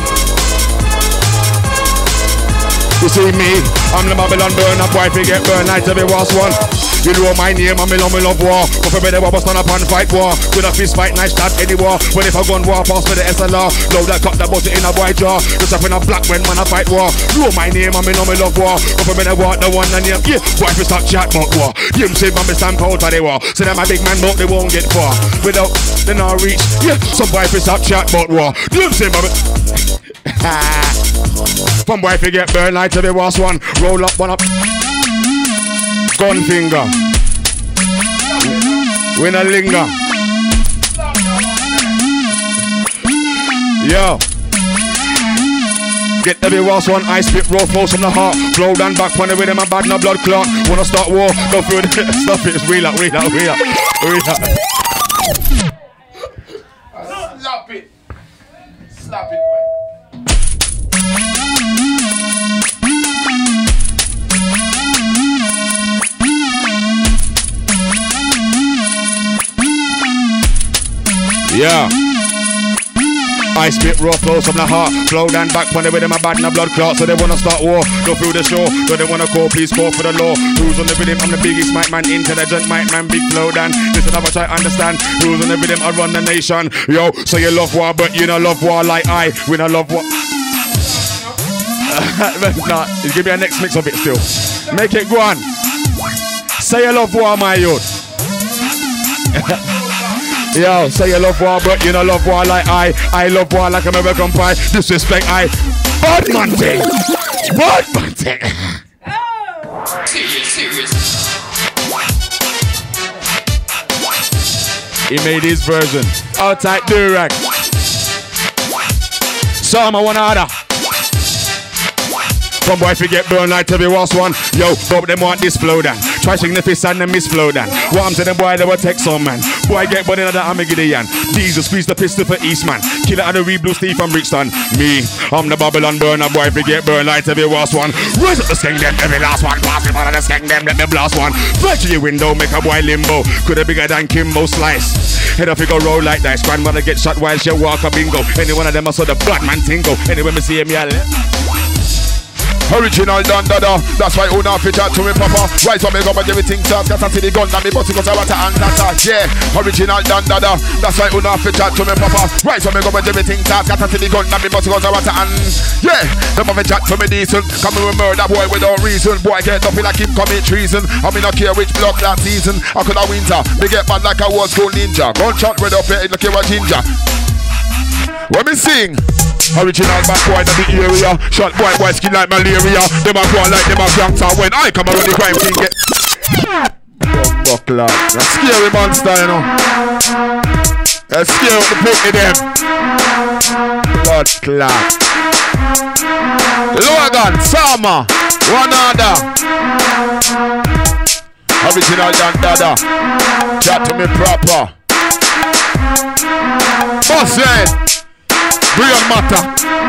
Speaker 2: You see me, I'm the Babylon burn up, wife you get burned like to be worst one. You know my name and me love war. But for me they will stand up and fight war. With a fist fight, nice start any war. But if I go on war, pass me the SLR. Load that cut that button in a white jaw. Just up in a black when man I fight war. You know my name and me love war. But for me they want the one and name. Yeah, wife you stop chat about war. You say man me stand out of the war. So them a big man but they won't get far. Without then I'll reach. Yeah, some wife you stop chat about war. You say man. From wife you get burned like to the worst one. Roll up one up. Gun finger. We no linger. Yo. Get the worst one. I spit raw force from the heart. Flowdan back on the rhythm and bad no blood clot. Wanna start war? Go through it. Stop it. It's real up.
Speaker 1: Slap it. Slap it.
Speaker 2: Yeah. I spit raw flows from the heart. Flowdan back on the rhythm and bad no blood clot. So they wanna start war. Go through the show. So they wanna call, please call for the law. Who's on the rhythm? I'm the biggest mic man, intelligent mic man, big Flowdan. Listen up, I try to understand. Who's on the rhythm? I run the nation. Yo, so you love war, but you don't love war like I. We don't love war. Nah, give me a next mix of it still. Make it go on. Say you love war, my youth. Yo, say you love war, but you don't love war like I love war like American Pie. Disrespect I. Bad man thing. Bad man thing.
Speaker 4: Oh. Serious.
Speaker 2: He made his version. Outside Durag. Sama one other. Some boy forget burn like to be worst one. Yo, but them want this Flowdan. Try sing the fist and them miss Flowdan. What I'm to them boy, they will take some man. Boy get body another Armageddon. Diesel squeeze the pistol for Eastman. Killer and the re-blue Steve from Brixton. Me, I'm the Babylon burner. Boy forget burn like to be worst one. Rise up the skeng them, every last one. Pass it on the skeng them, let me blast one. Fly to your window, make a boy limbo. Could have bigger than Kimbo Slice. Head off, you go roll like dice. Grandmother get shot while she walk a bingo. Any one of them I saw the blood man tingle. Anyway, me see him, yeah.
Speaker 1: Original Don Dada, that's why una fit chat to me papa. Rise up me go and everything starts. Got to see the gun and me bust it cause I want to answer. Yeah, original Don Dada, that's why una fit chat to me papa. Rise up me go and everything starts. Got to see the gun and me bust it cause I want to yeah, them have a chat to me decent. Come and murder boy without reason. Boy get nothing like him commit treason. I mean I care which block that season. I could have winter, me get bad like I was school ninja. Gunshot red up here, look at what ginger. When me sing original bad boy in the area. Shot boy skin like malaria. Them a go like them a gangster. When I come around the crime thing get fuck lad. That's scary monster, you know. That's scary with the pick in them. Blood clot. Logan Sama. One other. Original Dan Dada. Chat to me proper. Boss it. Real matter.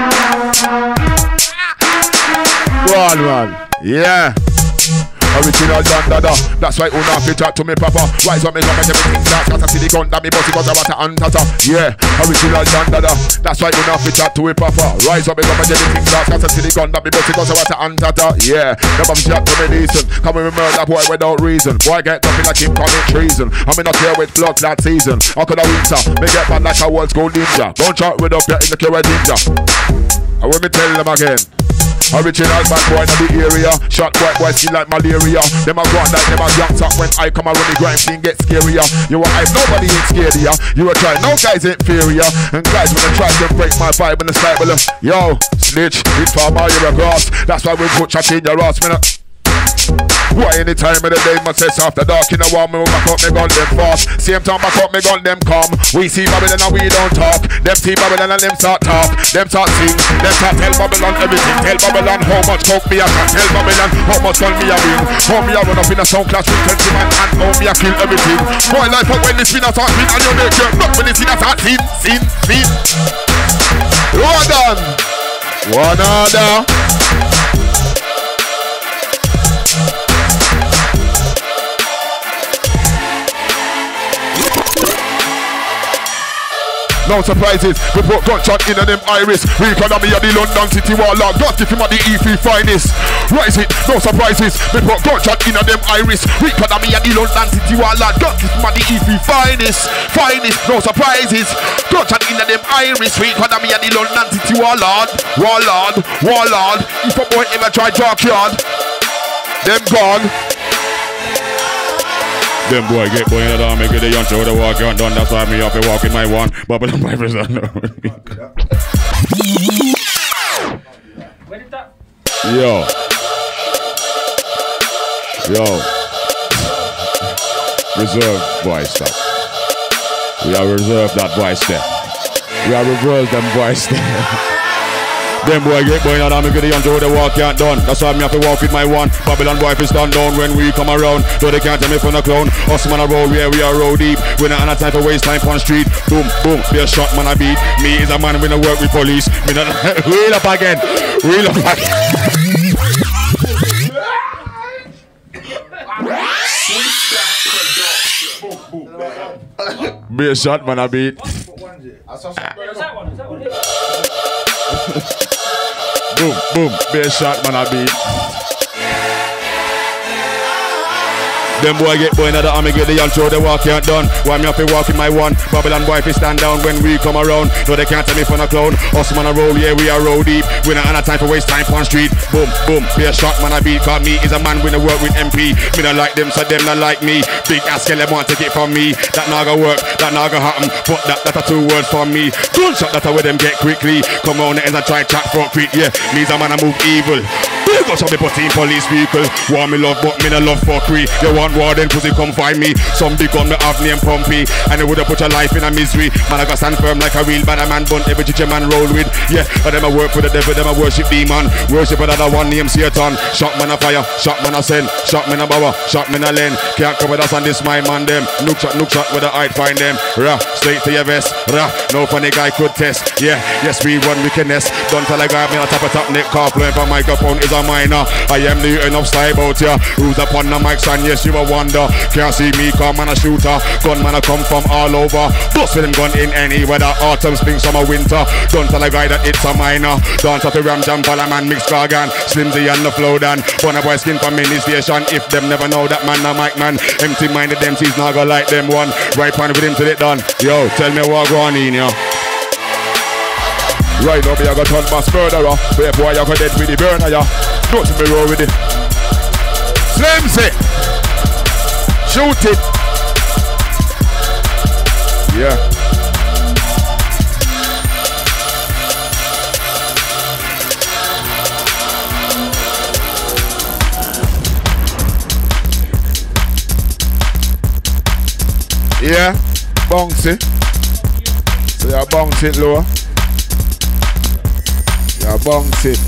Speaker 1: Go on, man. Yeah. Original Dan Dada. That's why una fit chat to me papa. Rise up me come and everything starts. Cause I see the gun that me bust it cause I want to untata. Yeah. Original Dan Dada. That's why una fit chat to me papa. Rise up me come and everything starts. Cause I see the gun that me bust it cause I want to untata. Yeah. Never fit chat to me decent. Come and murder boy without reason. Boy get nothing like him commit treason. I mean not here with blood that season. I could have winter. Me get bad like a old school ninja. Don't chat with up here in the Kira ninja. I want me tell them again. Original bad boy in the area. Shot boy skin like malaria. Them a go on like them a jump up. When I come around the grime thing get scarier. You are hype, nobody ain't scared of ya. You a try, no guys ain't inferior. And guys when I try to break my vibe in the side with them. Yo, snitch, it's for my you're a grass. That's why we put chat in your ass, man. Why anytime of the day, my says after dark in the warm, me back up me gun them fast. Same time back up me gun them come. We see Babylon and we don't talk. Them see Babylon and them start talk. Them start sing. Them start tell Babylon everything. Tell Babylon how much coke me a can. Tell Babylon how much gun me a win. How me a run up in a sound class with 20 man and how me a kill everything. Boy life up when the spinner start spin and you make your knock when the spinner start sin. Logan. One other. No surprises, we put gunshot in them iris. We economy of the London City Warlord. Got it from the E3 finest. Rise it, no surprises, we put gunshot in them iris. We economy of the London City Warlord. Got it from the E3 finest. No surprises, gunshot in them iris. We economy of the London City Warlord. If a boy ever try junkyard, them gone.
Speaker 2: Them boy get boy in the arm, make it the young show the walk on done. That's why me up and walk in my one. Bubble and my friends are no.
Speaker 4: Where did that?
Speaker 2: Yo. Reserve boy stuff. We are reserved that boy step. We are reversed them boy step. Them boy get boy and I'm get the young Joe the walk can't done. That's why me have to walk with my one. Babylon boy fi stand down when we come around. So they can't tell me from the clown. Us man a roll where we are roll deep. We not have time for waste time on street. Boom, be a shot man a beat. Me is a man when I work with police. Me not wheel up again. Be a shot man a beat. Boom, be a shot man a beat. Them boy get boy in the army, get the young show, they walk can't done. Why me have to walk in my one? Babylon boy fi stand down when we come around. No, they can't tell me from a clown. Us man a roll, yeah, we are roll deep. We not have time for waste time on street. Boom, be a shot man a beat. Cause me is a man when I work with MP. Me not like them, so them not like me. Big ass girl, they want to take it from me. That not gonna work, that not gonna happen. But that are 2 words from me. Gunshot, that's how them get quickly. Come on, the ends and try chat for quick, yeah. Me is a man I move evil. Big us up the put in police vehicle. Want me love, but me no love fuckery. You want war, then pussy come find me. Some big gun me have name Pumpy. And they woulda put your life in a misery. Man I got stand firm like a real bad man. Bun every chicha man roll with. Yeah, but them a work for the devil, them a worship demon. Worship another one named Satan. Shot man a fire, shot man a send. Shot man a bower, shot man a lend. Can't cover us on this my man them. Nook shot with the eye find them. Rah, straight to your vest. Rah, no funny guy could test. Yeah, yes we run wickedness. Don't tell a guy me on top neck car playing for microphone is a minor. I am the enough style out here. Who's upon the mic son, yes you a wonder. Can't see me come man a shooter. Gun man a come from all over. Bust with them gun in any weather. Autumn, spring, summer, winter. Don't tell a guy that it's a minor. Don't have to ram jam man mix Gargan. Slimzee and the Flowdan. Burn a boy skin from mini station. If them never know that man a mic man. Empty minded them sees not go like them one. Right pan with him till it done. Yo, tell me what going in yo.
Speaker 1: Right now me I got turn mass murderer. Where boy I got dead with the burner ya. Don't see me roll with it. Slimzee, shoot it. Yeah. Yeah, bounce it. So you bounce it lower. You bounce it.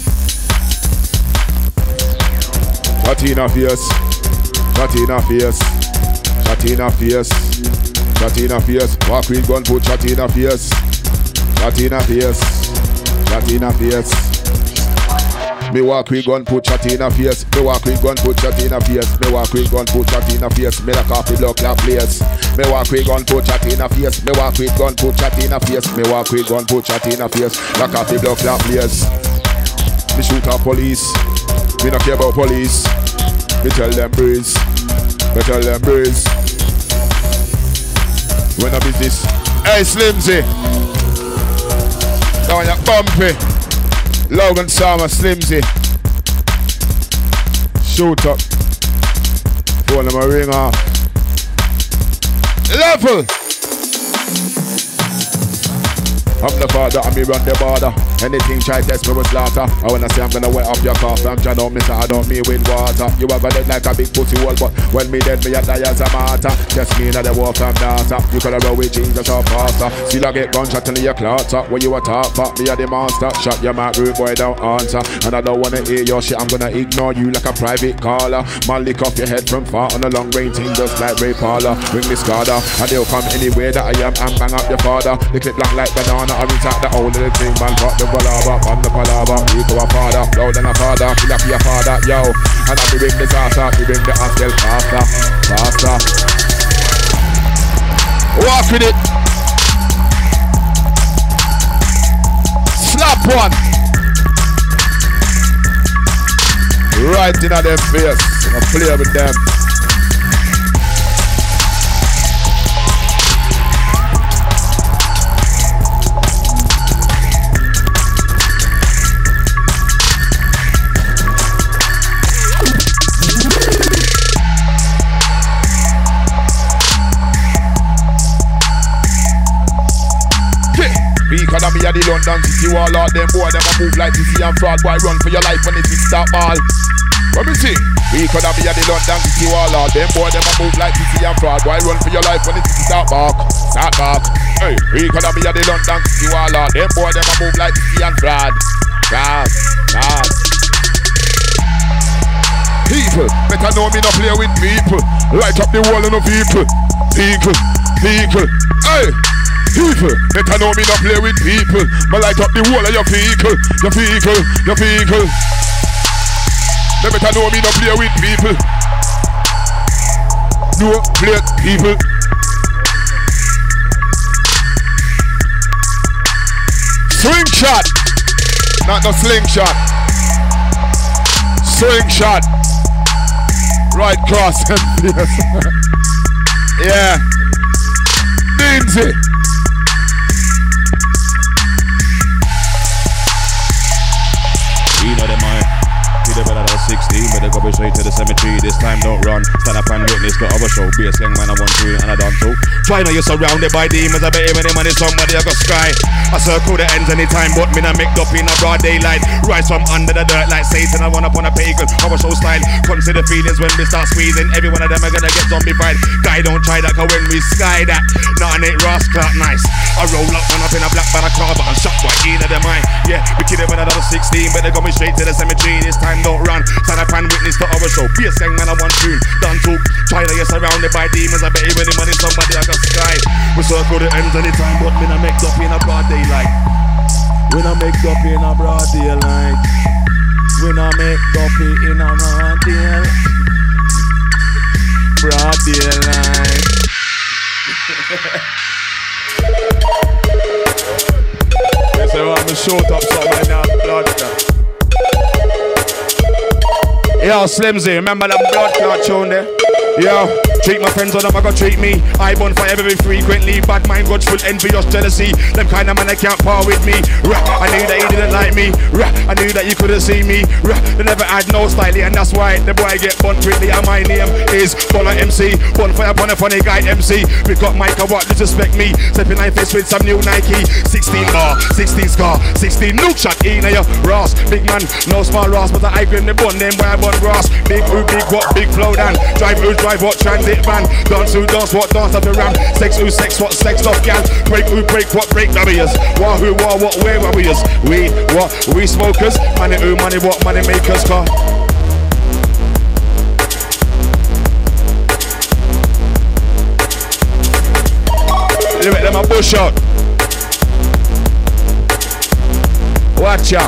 Speaker 1: Shot in a face. Shot in a face. Shot in a face. Shot in a face. Walk with gun, put shot in a face. Shot in a face. Shot in a face. Me walk with gun, put shot in a face. Me walk with gun, put shot in a face. Me walk with gun, put shot in a face. Me like coffee block that place. Me walk with gun, put shot in a face. Me walk with gun, put shot in a face. Me walk with gun, put shot in a face. Like coffee block that place. Me shoot at police. Me not care about police. Me tell them breeze. Me tell them breeze. When a business. Hey Slimzee. Now you're bumpy. Logan Sama, Slimzee. Shoot up. Phone them a ring off. Level. I'm the father and me run the border. Anything try test me with slaughter. I wanna say I'm gonna wet up your car. From John on me, so I don't me with water. You are gonna like a big pussy wall, but when me dead, me a die as a martyr. Just me in the war from data. You coulda roll with jeans and short faster. Still I get gunshot till you clatter. When you a talk, fuck me a the monster. Shut your mouth, rude boy, don't answer. And I don't wanna hear your shit, I'm gonna ignore you like a private caller. Man, lick off your head from far on a long range thing just like Ray Parler. Ring this carder, and they'll come anywhere that I am and bang up your father. The clip long like banana, I retard the whole little thing, man. Got the palava, on the palava. Riko a father, Flowdan a father, kill up your father, yo. And I bring the salsa, we bring the hostel faster, faster. Walk with it. Slap one. Right in them face. I play with them. Because me a the London city wall out them boy, them a move like DC and fraud. Boy, run for your life when it is stop all. What me see? Because me a the London city wall out them boy, them a move like DC and fraud. Boy, run for your life when it is stop back. Stop back. Hey, because me a the London city wall out them boy, them a move like DC and fraud. Fraud. Fraud. People, better know me not play with people. Light up the wall of no people. People. People. Hey. People, better know me not play with people. But light up the whole of your vehicle. Your vehicle, your vehicle. They better know me not play with people. No play people. Swing shot. Not no slingshot. Swing shot. Right cross and yes. Yeah. Slimzee. You know them I the better than 16, but they go straight to the cemetery. This time don't run. Stand up and witness the other show. Be a slang man, I want to and I done too. Try now you're surrounded by demons. I bet even them and somebody I got sky. I circle the ends anytime, but me not make up in a broad daylight. Rise from under the dirt like Satan. I run up on a pagan. Our show style. Consider feelings when we start squeezing. Every one of them are gonna get zombified. Guy don't try that, cause when we sky that, nothing ain't Ross Clark nice. I roll up, run up in a black Balaclava and shot right in of them eye. Yeah, we kid them when I was 16, but they got me straight to the cemetery. This time don't run. Stand up and witness the other show. Be a gang man, I want tune. Done talk. Try to get surrounded by demons. I bet even the money somebody I got sky. We circle the ends anytime, but me not make up in a broad daylight. We not make up in a broad daylight. We not make up in a broad daylight. Broad daylight. Yes, I want to short up something now. Blood. Yo, Slimzee, remember that blood clot tune there? Yo, treat my friends on them, I gotta treat me. I burn fire very frequently. Bad mind, grudgeful, envious, jealousy. Them kind of man that can't par with me. I knew that you didn't like me. I knew that you couldn't see me. They never had no style, and that's why the boy get burnt quickly. And my name is Baller MC. Bonfire upon a funny guy MC. We got Mike, what disrespect me. Stepping like face with some new Nike. 16 bar, 16 scar, 16 nuke shot in your Ross. Big man, no small Ross, but I grin the bun, them boy I bun Ross. Big who, big what, big Flowdan. Drive who, drive what, transit van. Dance who, dance what, dance up the ram. Sex who, sex what, sex off gal. Break who, break what, break warriors. War who, war what, where warriors. We what, we smokers. Money who, money what, money makers. Car. Let them a push out. Watch out.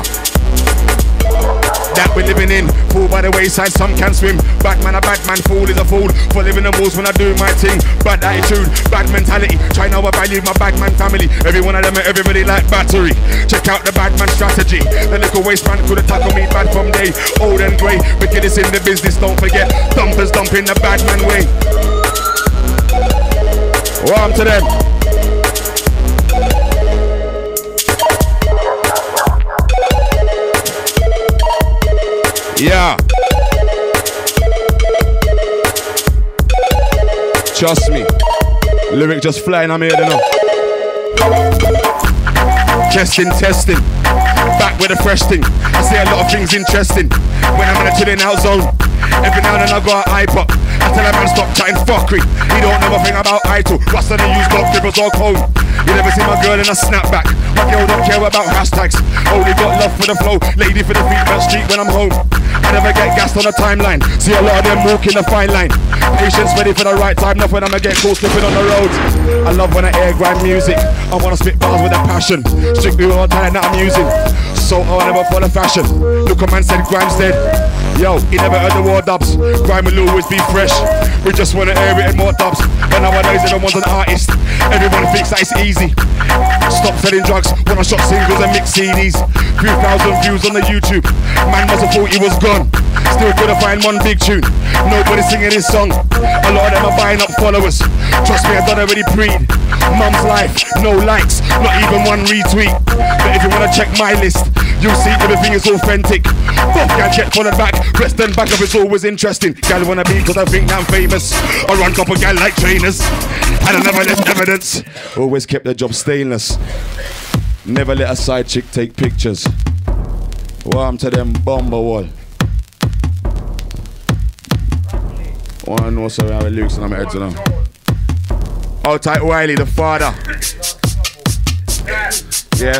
Speaker 1: That we're living in, fool by the wayside, some can swim. Bad man a bad man, fool is a fool. For living the rules when I do my thing. Bad attitude, bad mentality. Try now I value my bad man family. Every one of them, everybody like battery. Check out the bad man strategy. The little waistman could have tackled me bad from day old and grey. Wickedness in the business, don't forget. Dumpers dumping the bad man way. Warm to them. Yeah. Trust me. Lyric just flying on me, I don't know. Testing.
Speaker 2: with a fresh thing. I say a lot of things interesting when I'm in a chilling out zone. Every now and then I got an eye pop. I tell a man stop chatting fuckery. He don't know a thing about idle. What's the use dog dribbles or cone? You never see my girl in a snapback. My girl don't care about hashtags. Only got love for the flow. Lady for the feet back street when I'm home. I never get gassed on the timeline. See a lot of them walking the fine line. Patience ready for the right time. Not when I'ma get caught slipping on the roads. I love when I air grime music. I wanna spit bars with a passion. Strictly with all talent that I'm using. So I never follow fashion. Look a man said Grime's dead. Yo, he never heard the war dubs. Grime will always be fresh. We just wanna air it in more dubs. But nowadays everyone's an artist. Everyone thinks that it's easy. Stop selling drugs when I shot singles and mix CDs. 3,000 views on the YouTube. Man must have thought he was gone. Still couldn't find one big tune. Nobody singing his song. A lot of them are buying up followers. Trust me, I've done already preed. Mum's life, no likes, not even one retweet. But if you wanna check my list, you'll see everything is authentic. Both can get followed back. Rest and back up is always interesting. Gal wanna be cause I think that I'm famous. I run couple gal like trainers. And I never left evidence. Always kept the job stainless. Never let a side chick take pictures. Warm to them bomber wall. Wanna know so I have Luke's and I'm heads on them. Old tight Wiley, the father. Yeah.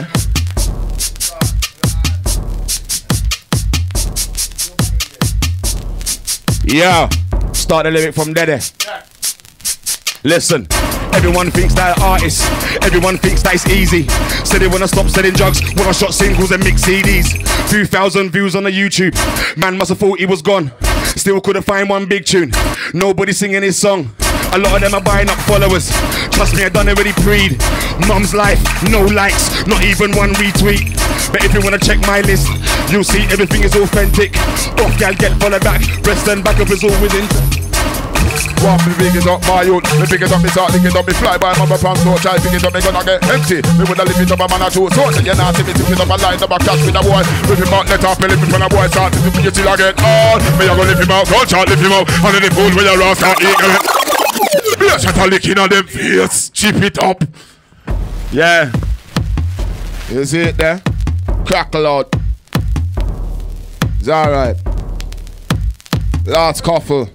Speaker 2: Yeah. Start the lyric from there. Listen. Everyone thinks that artists, everyone thinks that it's easy. Said they wanna stop selling drugs when I shot singles and mix CDs. 2,000 views on the YouTube. Man must have thought he was gone. Still couldn't find one big tune. Nobody singing his song. A lot of them are buying up followers. Trust me, I done already preed. Mum's life, no likes, not even one retweet. But if you wanna check my list, you'll see everything is authentic. Off gal get followed back. Breast and back up is always in.
Speaker 1: Want me big it up my youth. Me pick it up, me start thinking up. Me fly by my pants, no try pick it up. Me gonna get empty. Me woulda lift it up a man or two. So you not see me tipping up a line up a catch with a boy. Lift him out, let off me lift him from a boy. Start to you till I get on. Me a go lift him out, gunshot lift him out. And then the fool when you rough start eating it. Me a shot a licking on them face. Chip it up.
Speaker 2: Yeah.
Speaker 1: You see it there? Crackle out. It's alright. Last coughle.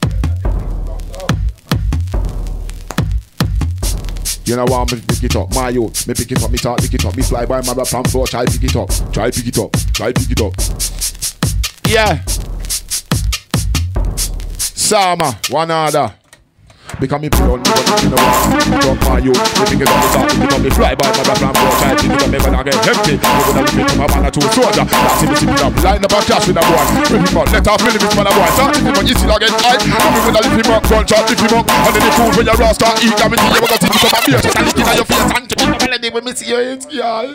Speaker 1: You know what, me pick it up, my youth. Me pick it up, me start pick it up. Me fly by my rap and floor, try pick it up. Try pick it up, try pick it up. Yeah. Sama, one other. Because me put on me, but you know what, pick it up, my youth. Me pick it up, me start pick it up. Me fly by my rap and floor, try pick it up. Me gonna get empty. Me gonna lift it from a man or two soldier. That's it, me sip it up. Line up a clash with a boy. Rip him up, let off me limits for a boy. Start him up, you still get high. Me gonna lift him up, gunshot, lift him up. And then the fool when you raw start eat. And me see you gonna take it up a beer. Just a lick in your face and take it up a lady when me see your hands, girl.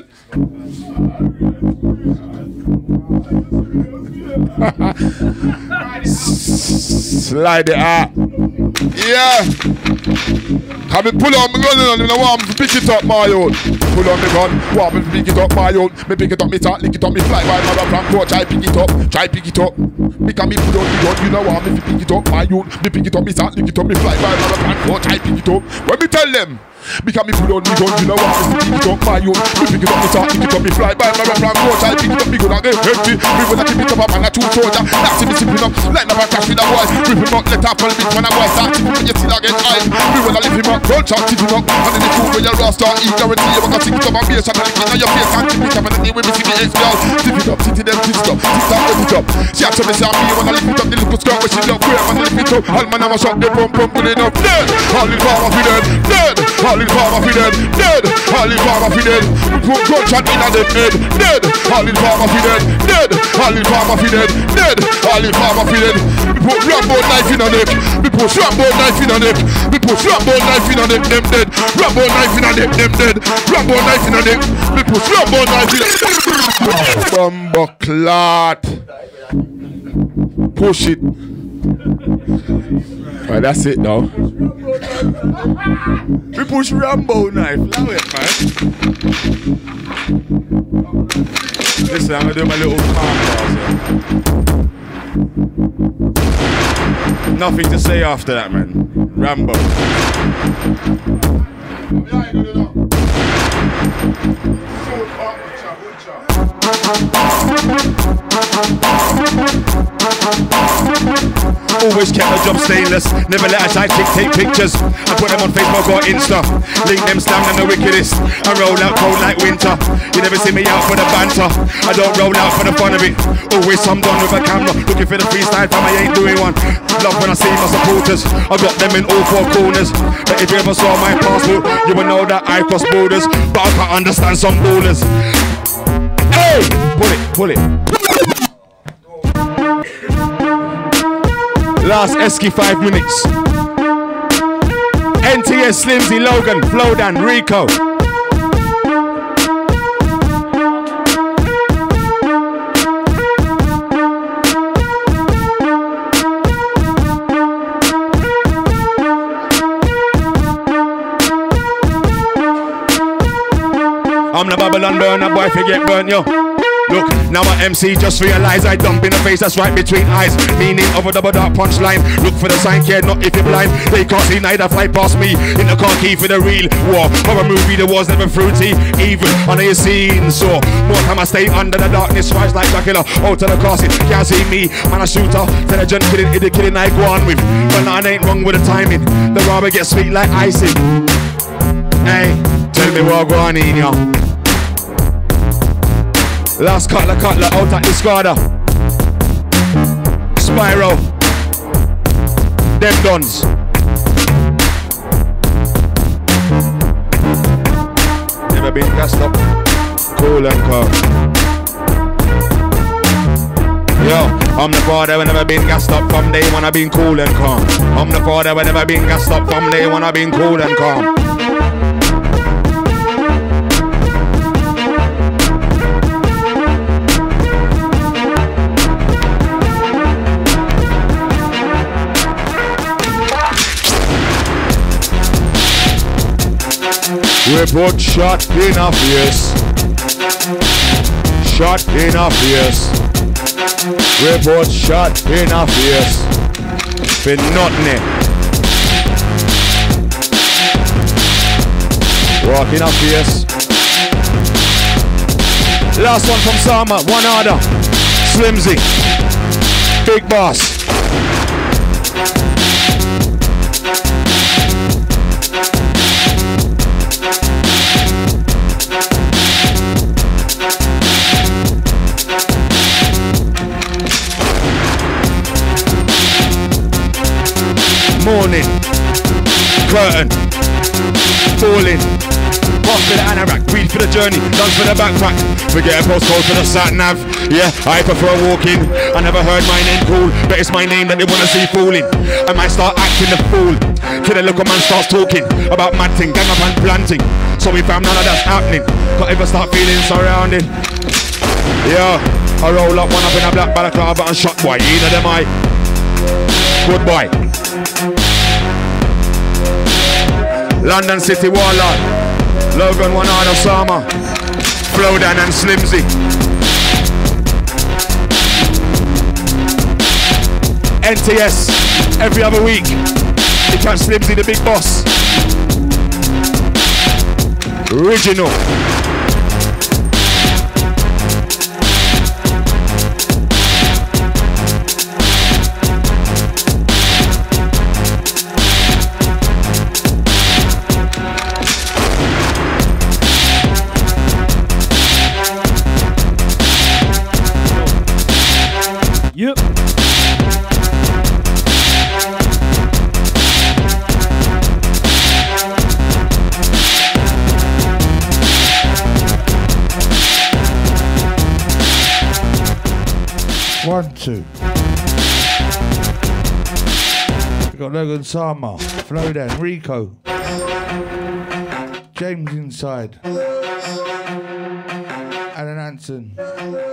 Speaker 1: Slide it out. Yeah. Can me pull on my gun and you know what, I'm pick it up my own. Pull on the gun, want me pick it up my own. Me pick it up, me start lick it up, me fly by my rap and try pick it up, try pick it up. Because me pull on the gun, you know what, me pick it up my own. Me pick it up, me start lick it up, me fly by my rap and try pick it up. When me tell them, because me pull on the gun, you know what, me pick it up my own. Me pick it up, me start lick it up, me fly by my rap and try pick it up. Me gonna get empty, me gonna keep it up a man or two soldier. That's it, me sipping up, like never catch with a boy. Rip him up, let off a bit when a boy start tipping, when you see that get high. Me gonna lift him up, gunshot, tip him up. And then the fool when you raw start eat, guarantee you gonna sing it up and be a shot and lick it on your face and tip it up. And then when me see the ex-girl, tip it up, tip it up, tip it up, tip it up. She had to me say me, you wanna lift it up, the little skirt where she love, where man lift it up. All man have a shot, they pump good enough. Dead, all in farmer for dead, dead, all in farmer for dead, dead, all in farmer for dead. Put gunshot in on them head, dead, all in farmer for dead, dead, all in farmer for dead, dead, all in farmer for dead. We put Rambo knife in on neck, we put Rambo knife in on neck, we put Rambo knife in on neck, them dead, Rambo knife in on neck, them dead, Rambo knife in on neck, we put Rambo knife in on neck. Bumbo clot. Push it. Right, that's it now. We push Rambo knife. Love it, man. Listen, I'm gonna do my little calm class. Nothing to say after that, man. Rambo.
Speaker 2: Always kept the job stainless. Never let a sidekick take pictures and put them on Facebook or Insta. Link them slam and the wickedest. I roll out cold like winter. You never see me out for the banter. I don't roll out for the fun of it. Always I'm done with a camera. Looking for the freestyle fam, I ain't doing one. Love when I see my supporters. I got them in all four corners. But if you ever saw my passport, you would know that I cross borders. But I can't understand some ballers. Hey! Pull it. Last Esky 5 minutes. NTS, Slimzee, Logan, Flowdan, Riko. I'm the Babylon burner, boy, forget burn yo. Look, now my MC just realize I dump in the face that's right between eyes. Meaning of a double dark punchline. Look for the sign, care not if you're blind. They can't see neither fly past me. In the car key for the real war. For a movie the war's never fruity. Even on your scene. So more time I stay under the darkness. Rise like Dracula. Out to the casket. Can't see me. Man a shooter. Intelligent killing. It's the killing I go on with. But nothing ain't wrong with the timing. The rubber gets sweet like icing. Hey, tell me what go on in yo. Last cutler, out at Discarder. Spyro. Them dons. Never been gassed up. Cool and calm. Yo, I'm the father when never been gassed up. From day when I've been cool and calm. I'm the father when never been gassed up. From day when I've been cool and calm. Report shot in our face. Shot in our face. Report shot in our face. For nothing. Walk in our face. Last one from Sama. One order. Slimzee. Big boss. Morning, curtain, falling, pop for the anorak, weed for the journey, guns for the backpack, forget a postcode for the sat-nav, yeah, I prefer walking, I never heard my name cool, but it's my name that they wanna see fooling, I might start acting the fool, till the local man starts talking, about mad thing, gang up and planting, so we found none of that's happening, can't ever start feeling surrounded, yeah, I roll up one up in a black balaclava and shot boy, either them I, goodbye. London City Warlord, Logan Sama, Flowdan and Slimzee. NTS, every other week. You catch Slimzee the big boss. Original.
Speaker 4: Yep.
Speaker 5: One, two. We got Logan Sama, Flowdan, Riko, James inside, Alan Anson.